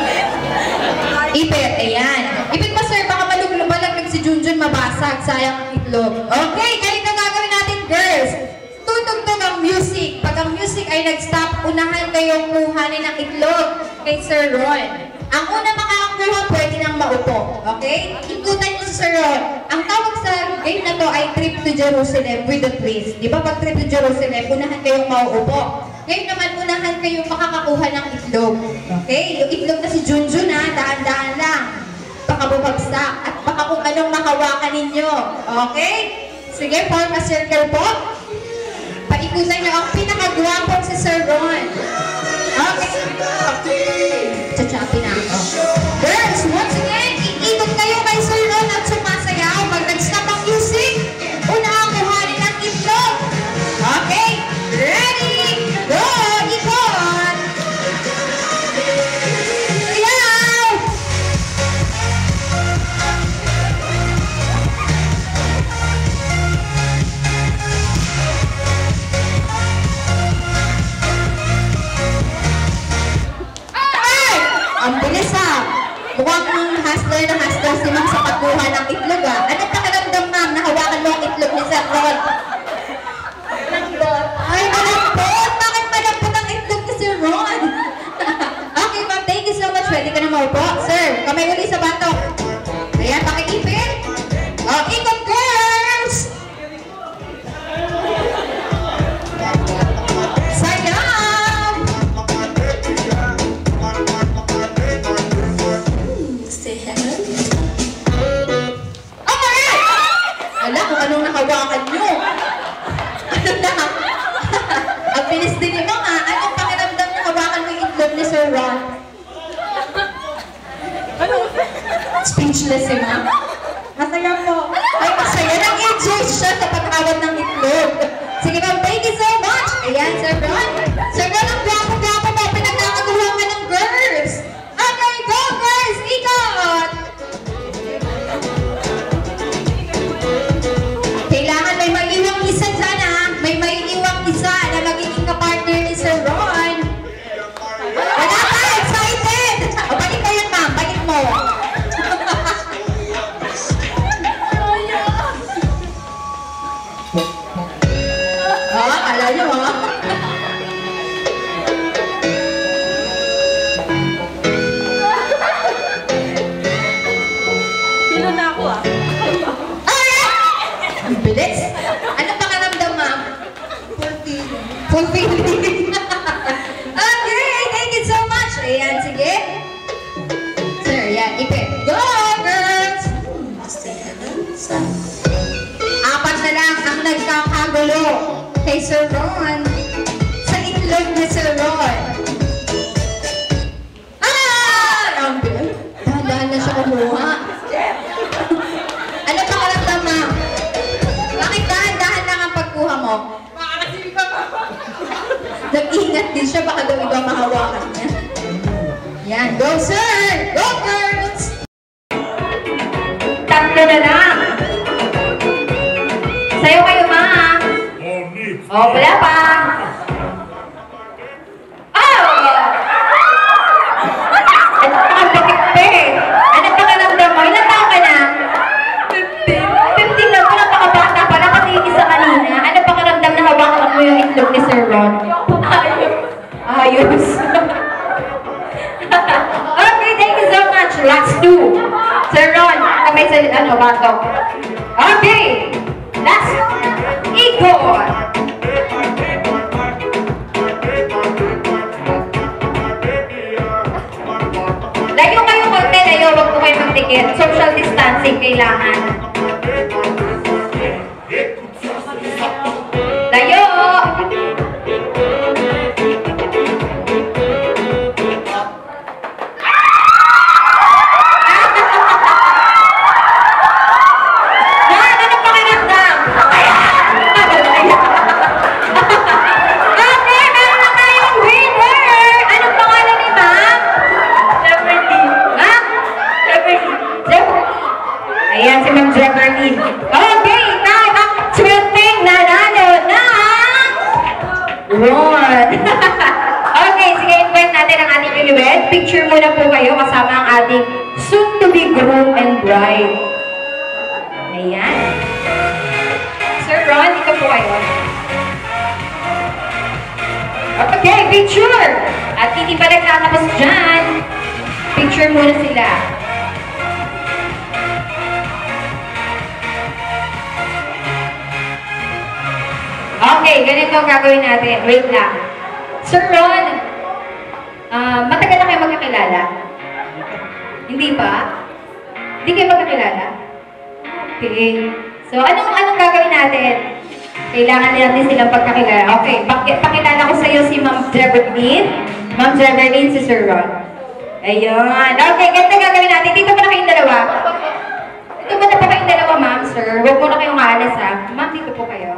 Ipit, ayan. Ipit mo, sir, baka maluglubalag si Junjun mabasag. Sayang ang itlog. Okay, ganito gagawin natin, girls. Tutugtog ang music. Pag ang music ay nag-stop, unahan kayong kuhanin ng itlog kay Sir Ron. Ang una makakakuha, pwede nang maupo. Okay? Ikutan niyo si Sir Ron. Ang tawag sa game na to ay Trip to Jerusalem with a twist. Di ba pag Trip to Jerusalem, unahan kayong mauupo. Ngayon naman, unahan kayong makakakuha ng itlog. Okay? Yung itlog na si Junjun ha, dahan-dahan lang. Baka bumagsak at baka kung anong makawakan ninyo. Okay? Sige, form a circle po. Paikutan niyo ang pinakagwapong si Sir Ron. Okay. Chachapi na ako. Girls, once again, iikot kayo kay Sir Ron at sumasayaw. Pag nag-stop ang music, una ang kuhanin ng itlog. Okay? Ready? Go! Ikot! Sayaw! Ay, malambot! Bakit malambot ang itlog ni Sir Ron? Okay, ma'am. Thank you so much. Pwede ka na maupo. Sir, kamay uli sa batok. Ayan, pakikipin. Oh, ikot, girls! Sayang! Say hello. Oh, my! Alam kung anong nakawakan nyo. Ano na? Ang bilis din ni Mama. Anong pakiramdam na hawakan mo yung itlog ni Sir Ron? Speechless si Ma'am. Masaya po. Ay, masaya. Nag-enjoy siya sa pag-awat ng itlog. Sige, Ma'am. Thank you so much. Ayan, Sir Ron. Sir Ron, ang gwapo-gwapo mo. Pinagkakagawa ka ng girls. Okay, go, girls! Ikot! Kailangan may maiiwang isa dyan, ha? May maiiwang isa na magiging kapartner ni Sir Ron. Wala ka! Excited! O, balik mo yun, Ma'am. Balik mo. Ah, kala nyo, ha? Sino na ako ah? Ang bilis. Ano pakiramdam, Ma'am? Fulfilling. Fulfilling. Okay, thank you so much. Ayan, sige. Sir, yan, ipit. Go, girls! Apat na lang ang nagkakagulo kay Sir Ron sa itlog ni Sir Ron. Ah! Ang bilis. Dahan-dahan na siya kumuha. Ano pakiramdam, Ma'am? Bakit dahan-dahan lang ang pagkuha mo? Nag-ingat din siya, baka daw iba mahawakan niya. Yan, go sir! Go girls! Tatlo na lang. Sayo kayo, Ma'am. Oh, wala pa. Oh! Ito ang pakikpe. Ano pakiramdam mo? Ilan taon ka na? fifteen. fifteen lang po, napakabata pa. Nakatiis sa kanina. Ano pakiramdam na hawakan mo yung itlog ni Sir Ron? Ayos. Okay, thank you so much. Last two. Sir Ron, kamay sa ano, batok. Okay. Last. Igor. Layo kayo konti, layo. Huwag po kayo magtikit. Social distancing kailangan. Layo. Yan, ano pakiramdam? Okay, meron na tayong winner! Anong pangalan ni Ma'am? Jeverly. Ha? Jeverly. Jeverly. Ayan, si Ma'am Jeverly. Okay, time ang swelteng nanalo na Ron. Okay, sige, invite natin ang ating newlywed. Picture muna po kayo kasama ang ating soon-to-be groom and bride. Ayan. Sir Ron, dito po kayo. Okay, picture! At hindi pa nagtatapos dyan. Picture muna sila. Okay, ganito ang gagawin natin. Wait lang. Sir Ron, uh, matagal na kayo magkakilala? Hindi pa? Hindi kayo magkakilala? Okay. So, anong, anong gagawin natin? Kailangan natin silang pagkakilala. Okay, Paki pakilala ko sa iyo si Ma'am Jeverly. Ma'am Jeverly, si Sir Ron. Ayun. Okay, ganito gagawin natin. Dito pa na kayong dalawa. Dito pa na po kayong dalawa, Ma'am, Sir. Huwag mo na kayong maalas, ha? Ma'am, dito po kayo.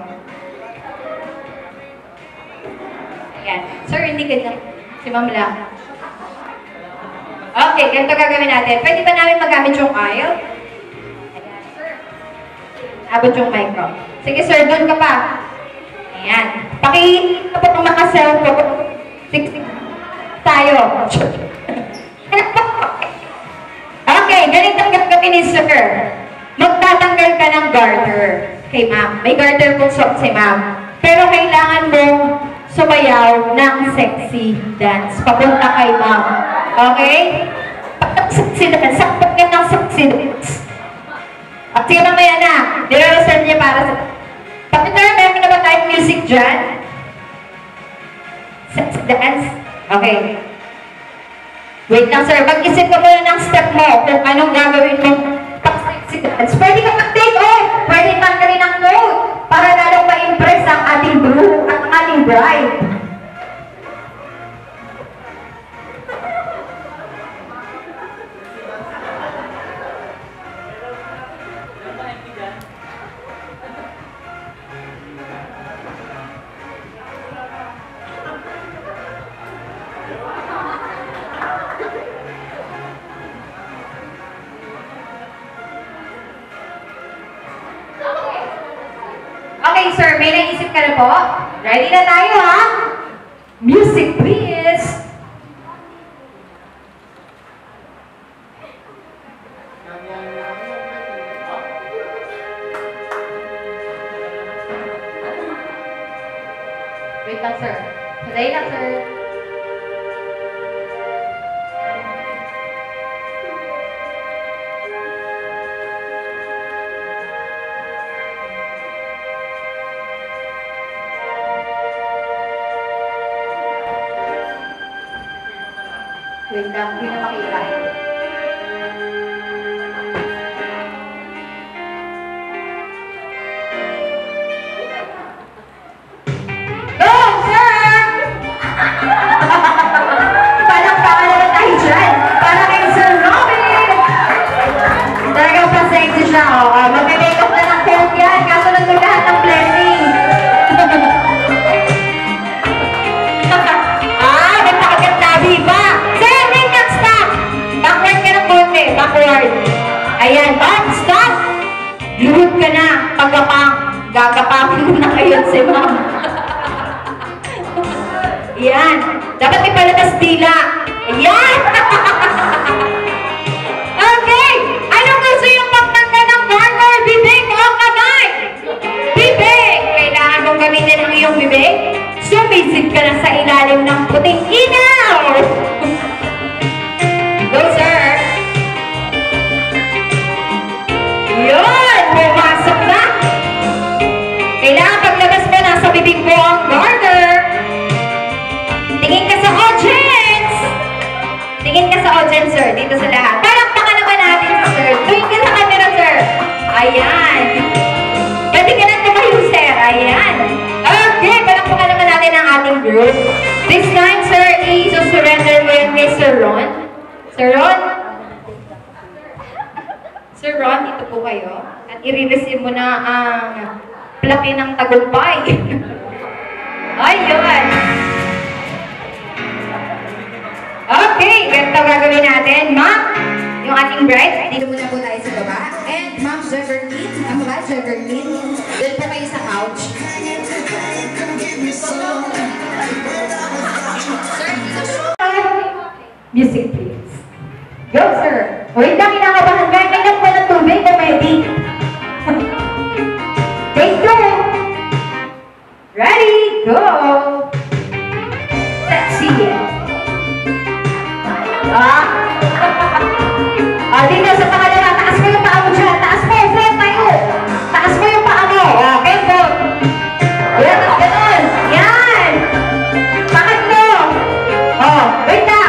Ayan. Sir, hindi ka lang. Si Ma'am lang. Okay, ganito gagawin natin. Pwede ba namin magamit yung aisle? Ayan, sir. Abot yung micro. Sige, sir, doon ka pa. Ayan. Pakita po itong makaselfie. Six, six. Tayo. Okay, ganitong gagawin ni sir. Magtatanggal ka ng garter. kay ma'am. May garter pong suot si ma'am. Pero kailangan mong sumayaw ng sexy dance. Papunta kay ma'am. Okay? Sexy dance. Sakpat ka ng sexy dance. At sige mamaya na. Nire-reserve niya para sa... Pakita, meron na ba tayong music dyan? Sexy dance? Okay. Wait lang sir, mag-isip ka muna ng step mo kung anong gagawin mo pag sexy dance. Pwede ka mag-take off, pwede man ka rin ang note para lalong ma-impress ang ating groom at ang ating bride. Okay, sir, may naisip ka na po? Ready na tayo, ha? Music, please! Wait lang, sir. Today lang, sir. Wait lang, hindi na makita. Go, sir! Parang pangalan tayo dyan. Para kay Sir Robin. Talagang pa-sexy siya. Oh. Uh, Mag-make-up na ng coat yan. Kasunod ko lahat ng blessing. Ah, nagpakagat na, Viva! Backward. Ayan, back, stop. Luhod ka na. Pagkapang, gagapangin mo na kayo si ma'am. Ayan. Dapat ipalabas dila. Ayan. Okay. Anong gusto yung pagtangga ng garter? Bibig o kamay? Bibig. Kailangan mong gamitin ang iyong bibig. Sumisid ka na sa ilalim ng puting inaw. Go, sir. Yun! Pumasok na! Kailangan paglabas mo, nasa bibig mo ang garter. Tingin ka sa audience! Tingin ka sa audience, sir, dito sa lahat. Palakpakan naman natin si sir. Tuwing ka sa camera, sir. Ayan. Pwede ka na tumayo, sir. Ayan. Okay, palakpakan naman natin ang ating group. This time, sir, i-surrender mo yung kay Sir Ron. Sir Ron? Sir Ron, dito po kayo. At i-receive mo na ang plaki ng tagumpay. Ayun. Okay, ganito gagawin natin. Ma'am, yung ating bride, dito muna po tayo sa baba. And Ma'am Jefferlyn, ang ba, Jefferlyn? Doon po kayo sa couch. Music, please. Go, sir. Wait lang, kinakabahan ka. Kailan po ng tubig na ready. Take two. Ready, go. Sexy. Ah. Ah, dito sa pangalawa. Taas mo yung paa mo dyan. Taas mo, friend tayo. Taas mo yung paa mo. Okay, go. Yan, ganun. Yan. Pangatlo. Oh, wait lang.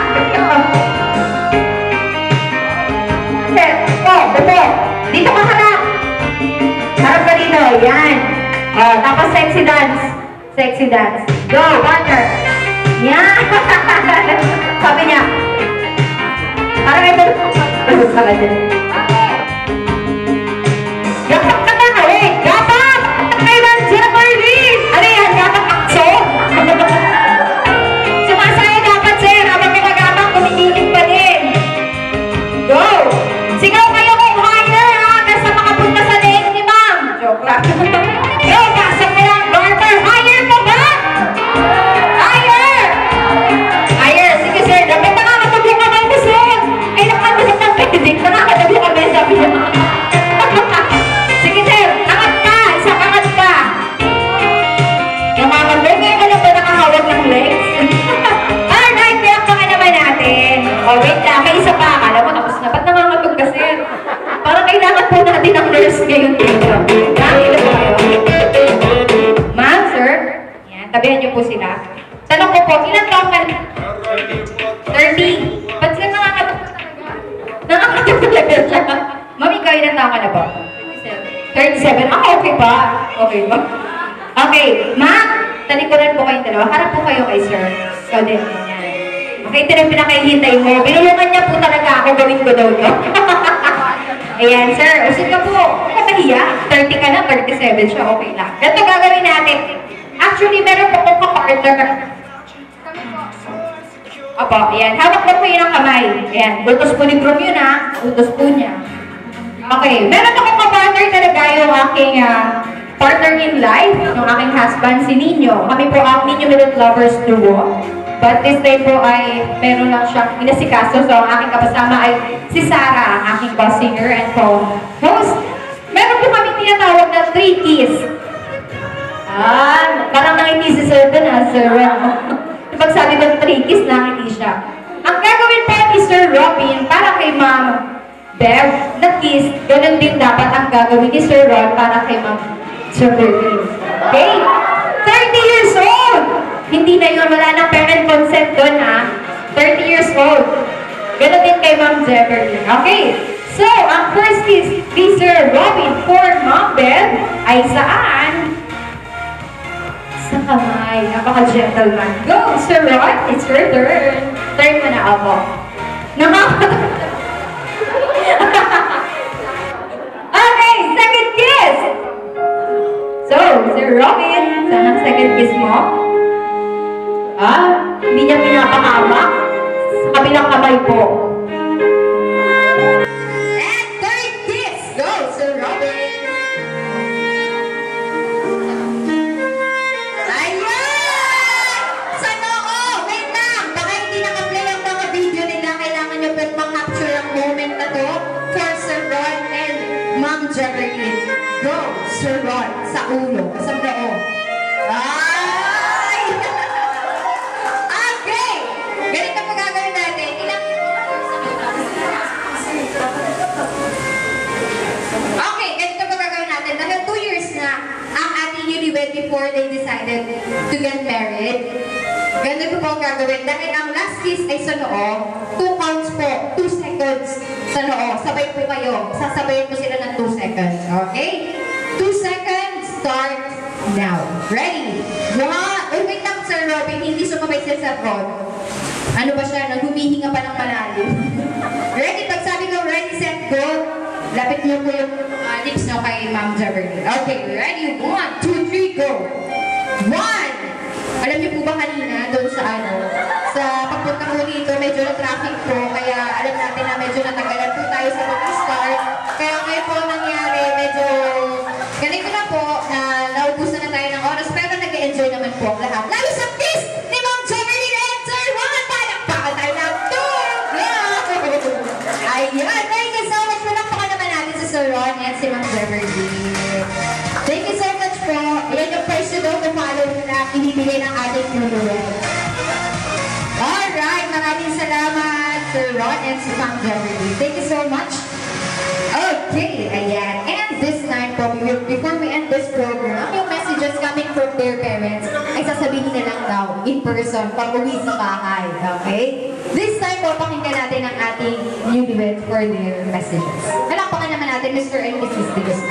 Dito ka harap. Harap ka dito. Yan. Oh, tapos sexy dance. Sexy dance. Go, partner. Yan. Sabi niya. Parang ito. Tapos ka dyan. Gapak ka na. Wait, gapak. Kailan siya, Marlene? Ano yan? Gapak action? Sumasaya dapat, sir. Habang nagagapak, kumikilig pa din. Go. Sigaw kayo kung higher, ha? Basta makapunta sa leeg ni ma'am. Joke lang. Yo, pasok mo lang. Garter, higher mo ba? Higher! Higher. Sige, sir. Dapat nakakatubig naman ko, sir. Ay, nakakatubig ng pedic. Nakakatubig ilang taon ka na po? thirty-seven. Ah, okay ba? Okay ba? Okay, ma'am, talikuran po kayong dalawa. Harap po kayo kay sir. Ikaw din. Yan. Okay, ito na yung pinakahihintay mo. Binulungan niya po talaga ako, gawin ko daw to. Ayan, sir. Usap ka po. Ano kahiya? thirty ka na, thirty-seven siya. Okay lang. Ganito gagawin natin. Actually, meron po kong ka-partner. Opo, ayan. Hawak na po yun ang kamay. Ayan. Utos po ni Brom yun, ha? Utos po niya. Okay. Meron akong ka-partner talaga yung aking uh, partner in life, yung aking husband, si Nino. Kami po ang Nino Minute Lovers Duo. But this day po ay meron lang siyang inasikaso. So, ang aking kapasama ay si Sarah, ang aking co-singer and co-host. Meron po kami tinatawag na three keys. Ah, parang nakiti si Sir dun, ha, Sir. Pag sabi ko three keys, nakiti siya. Ang gagawin po ni Sir Robin para kay Ma'am Bev na kiss, ganun din dapat ang gagawin ni Sir Ron para kay Ma'am Sir Berlin. Okay? thirty years old! Hindi na yun, wala ng parent consent doon, ha? thirty years old. Ganun din kay Ma'am Zeberlin. Okay? So, ang first kiss ni Sir Robin for Ma'am Bev ay saan? Sa kamay. Napaka-gentleman. Go, Sir Ron! It's your turn. Turn mo na ako. Nakaka- Okay, second kiss! So, Sir Robin, saan ang second kiss mo? Ah, hindi niya pinapahamak. Sa kabilang kamay po. And third kiss! Go, Sir Robin! Ayan! Sa noo! Wait lang! Baka hindi naka-play ang mga video nila. Kailangan niyo pwede ma-capture ang moment na to for Sir Ron and Ma'am Jeverlyn. Go, Sir Ron, sa ulo, sa noo. Ay! Okay! Ganito pa gagawin natin. Ilang... Okay, ganito pa gagawin natin. Dahil two years na ang ating newlywed before they decided to get married. Ganito po ang gagawin. Dahil ang last kiss ay sa noo, two counts po, two seconds sa noo. Sabay po kayo. Sasabayin po sila ng two seconds. Okay? two seconds, start now. Ready? One. Oh, wait lang, Sir Robin. Hindi sumabay siya sa Ron. Ano ba siya? Naghumihinga pa ng malalim. Ready? Pag sabi ko, ready, set, go. Lapit niyo po yung uh, lips nyo kay Ma'am Jeverlyn. Okay, ready? One, two, three, go. One. Alam niyo po ba kanina, doon sa ano, sa pagpunta po dito, medyo na traffic po, kaya alam natin na medyo natagalan po tayo sa mag-start. Kaya ngayon po nangyari, medyo ganito na po, na naubusan na tayo ng oras, pero nag-enjoy naman po ang lahat. Lalo sa kiss ni Ma'am Jeverlyn and Sir Ron! Palakpakan tayo ng two! Ayan, thank you so much. Palakpakan naman natin si Sir Ron and si Ma'am Jeverlyn. Thank you so much po. Ayan yung price nyo daw kung follow na pinibigay ng ating newlywed. Alright, maraming salamat Sir Ron and si Ma'am Jeverlyn. Thank you so much. Okay, ayan. And this time po, before we end this program, yung messages coming from their parents ay sasabihin na lang daw in person pag uwi sa bahay. Okay? This time po, pakinggan natin ang ating newlywed for their messages. Palakpakan naman natin, Mister and Missus Dilusto.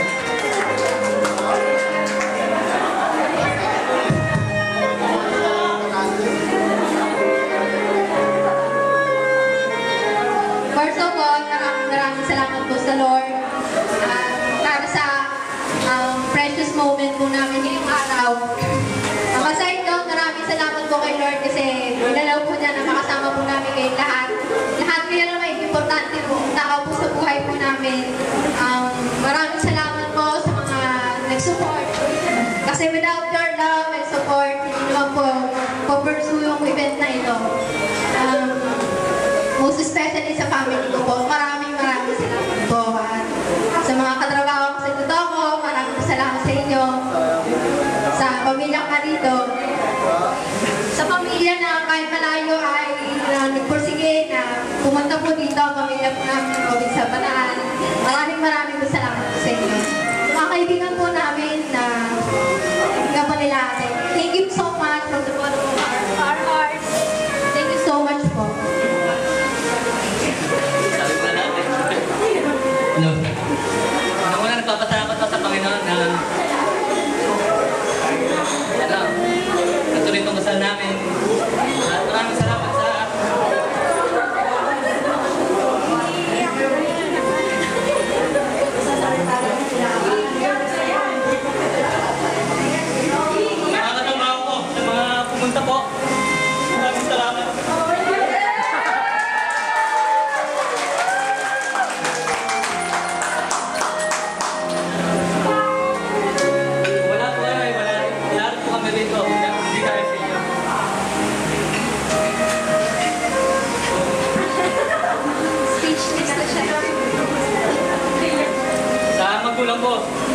First of all, maraming maraming salamat po sa Lord uh, para sa um, precious moment po namin ngayong araw. Ang aside doon, maraming salamat po kay Lord kasi inalaw po niya na makasama po namin kayong lahat. Lahat kayo na may importante po, tao po sa buhay po namin. Um, maraming salamat po sa mga nag-support. Kasi without your love and support, hindi naman po po-pursue yung event na ito. Um, Most especially sa family ko po. Maraming maraming salamat po. At sa mga katrabaho ko sa tuto ko, maraming salamat sa inyo. Sa pamilya ka dito. Sa pamilya na kahit malayo ay uh, nagpursige na pumunta po dito ang pamilya po namin COVID sa Banaan. Maraming maraming salamat po sa inyo. Mga kaibigan po namin na kaibigan po nila ate. Thank you so much from the bottom of our, our hearts. Thank you so much po. Hello.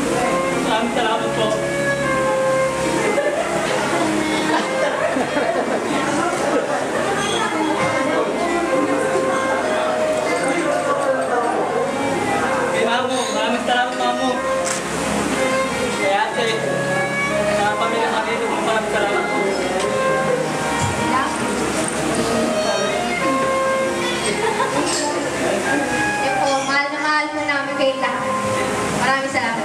Maraming salamat po. Kay Mamo, maraming salamat Mamo. Kay ate, sa pamilya kami, maraming salamat po. Yan po, mahal na mahal po namin kayo lahat. Maraming salamat.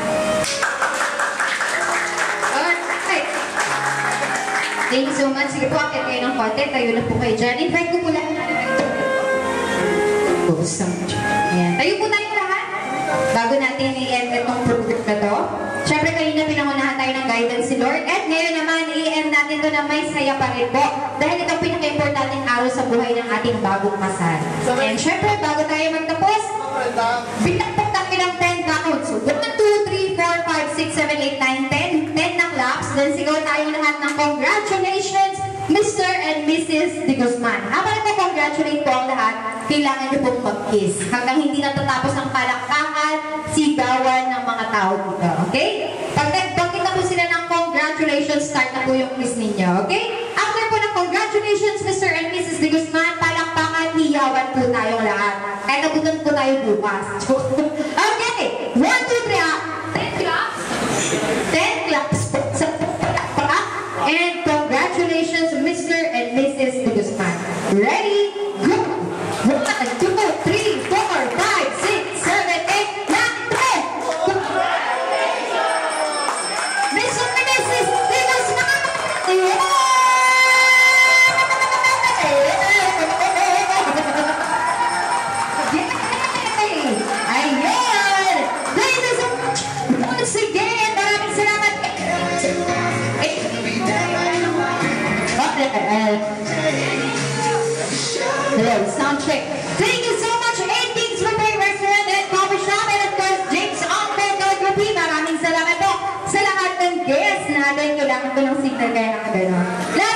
Alright. Thank you so much. Sige po, akit kayo ng konti. Tayo na po kayo dyan. Invite ko po lahat na kayo dyan. Oh, so much. Ayan. Tayo po tayong lahat. Bago natin i-end itong product na to. Siyempre, kanina pinangunahan tayo ng guidance si Lord. At ngayon naman, i-end natin to na may saya pa rin po. Dahil itong pinaka-importanting araw sa buhay ng ating bagong kasal. And siyempre, bago tayo magtapos, pinagpag kami ng ten counts. So, one, two, three, four, five, six, seven, eight, nine, ten. ten na claps. Then sigaw tayong lahat ng congratulations, Mister and Missus De Guzman. Habang ito, congratulate po ang lahat, kailangan niyo pong mag-kiss. Hanggang hindi natatapos ang palakpakan, sigawan ng mga tao dito. Okay? Pag nagpakita po sila ng congratulations, start na po yung kiss ninyo. Okay? After po ng congratulations, Mister and Missus De Guzman, palakpakan, hiyawan po tayong lahat. Kaya nabutan po tayo bukas. Okay! One, two, three, ah! Ten claps. Ten claps po sa palakpakan. And congratulations, Mister and Missus De Guzman. Ready? Go! One, two, three, four, five, six, seven, eight, nine, ten! Mister and Missus De Guzman! Ayan! Thank you so much! Once again, maraming salamat! Hello, sound check. Thank you so much, Endings Repair Restaurant and Coffee Shop, and of course, James Uncle Calligraphy. Maraming salamat po sa lahat ng guests natin. Kailangan ko ng signal kaya nakagano.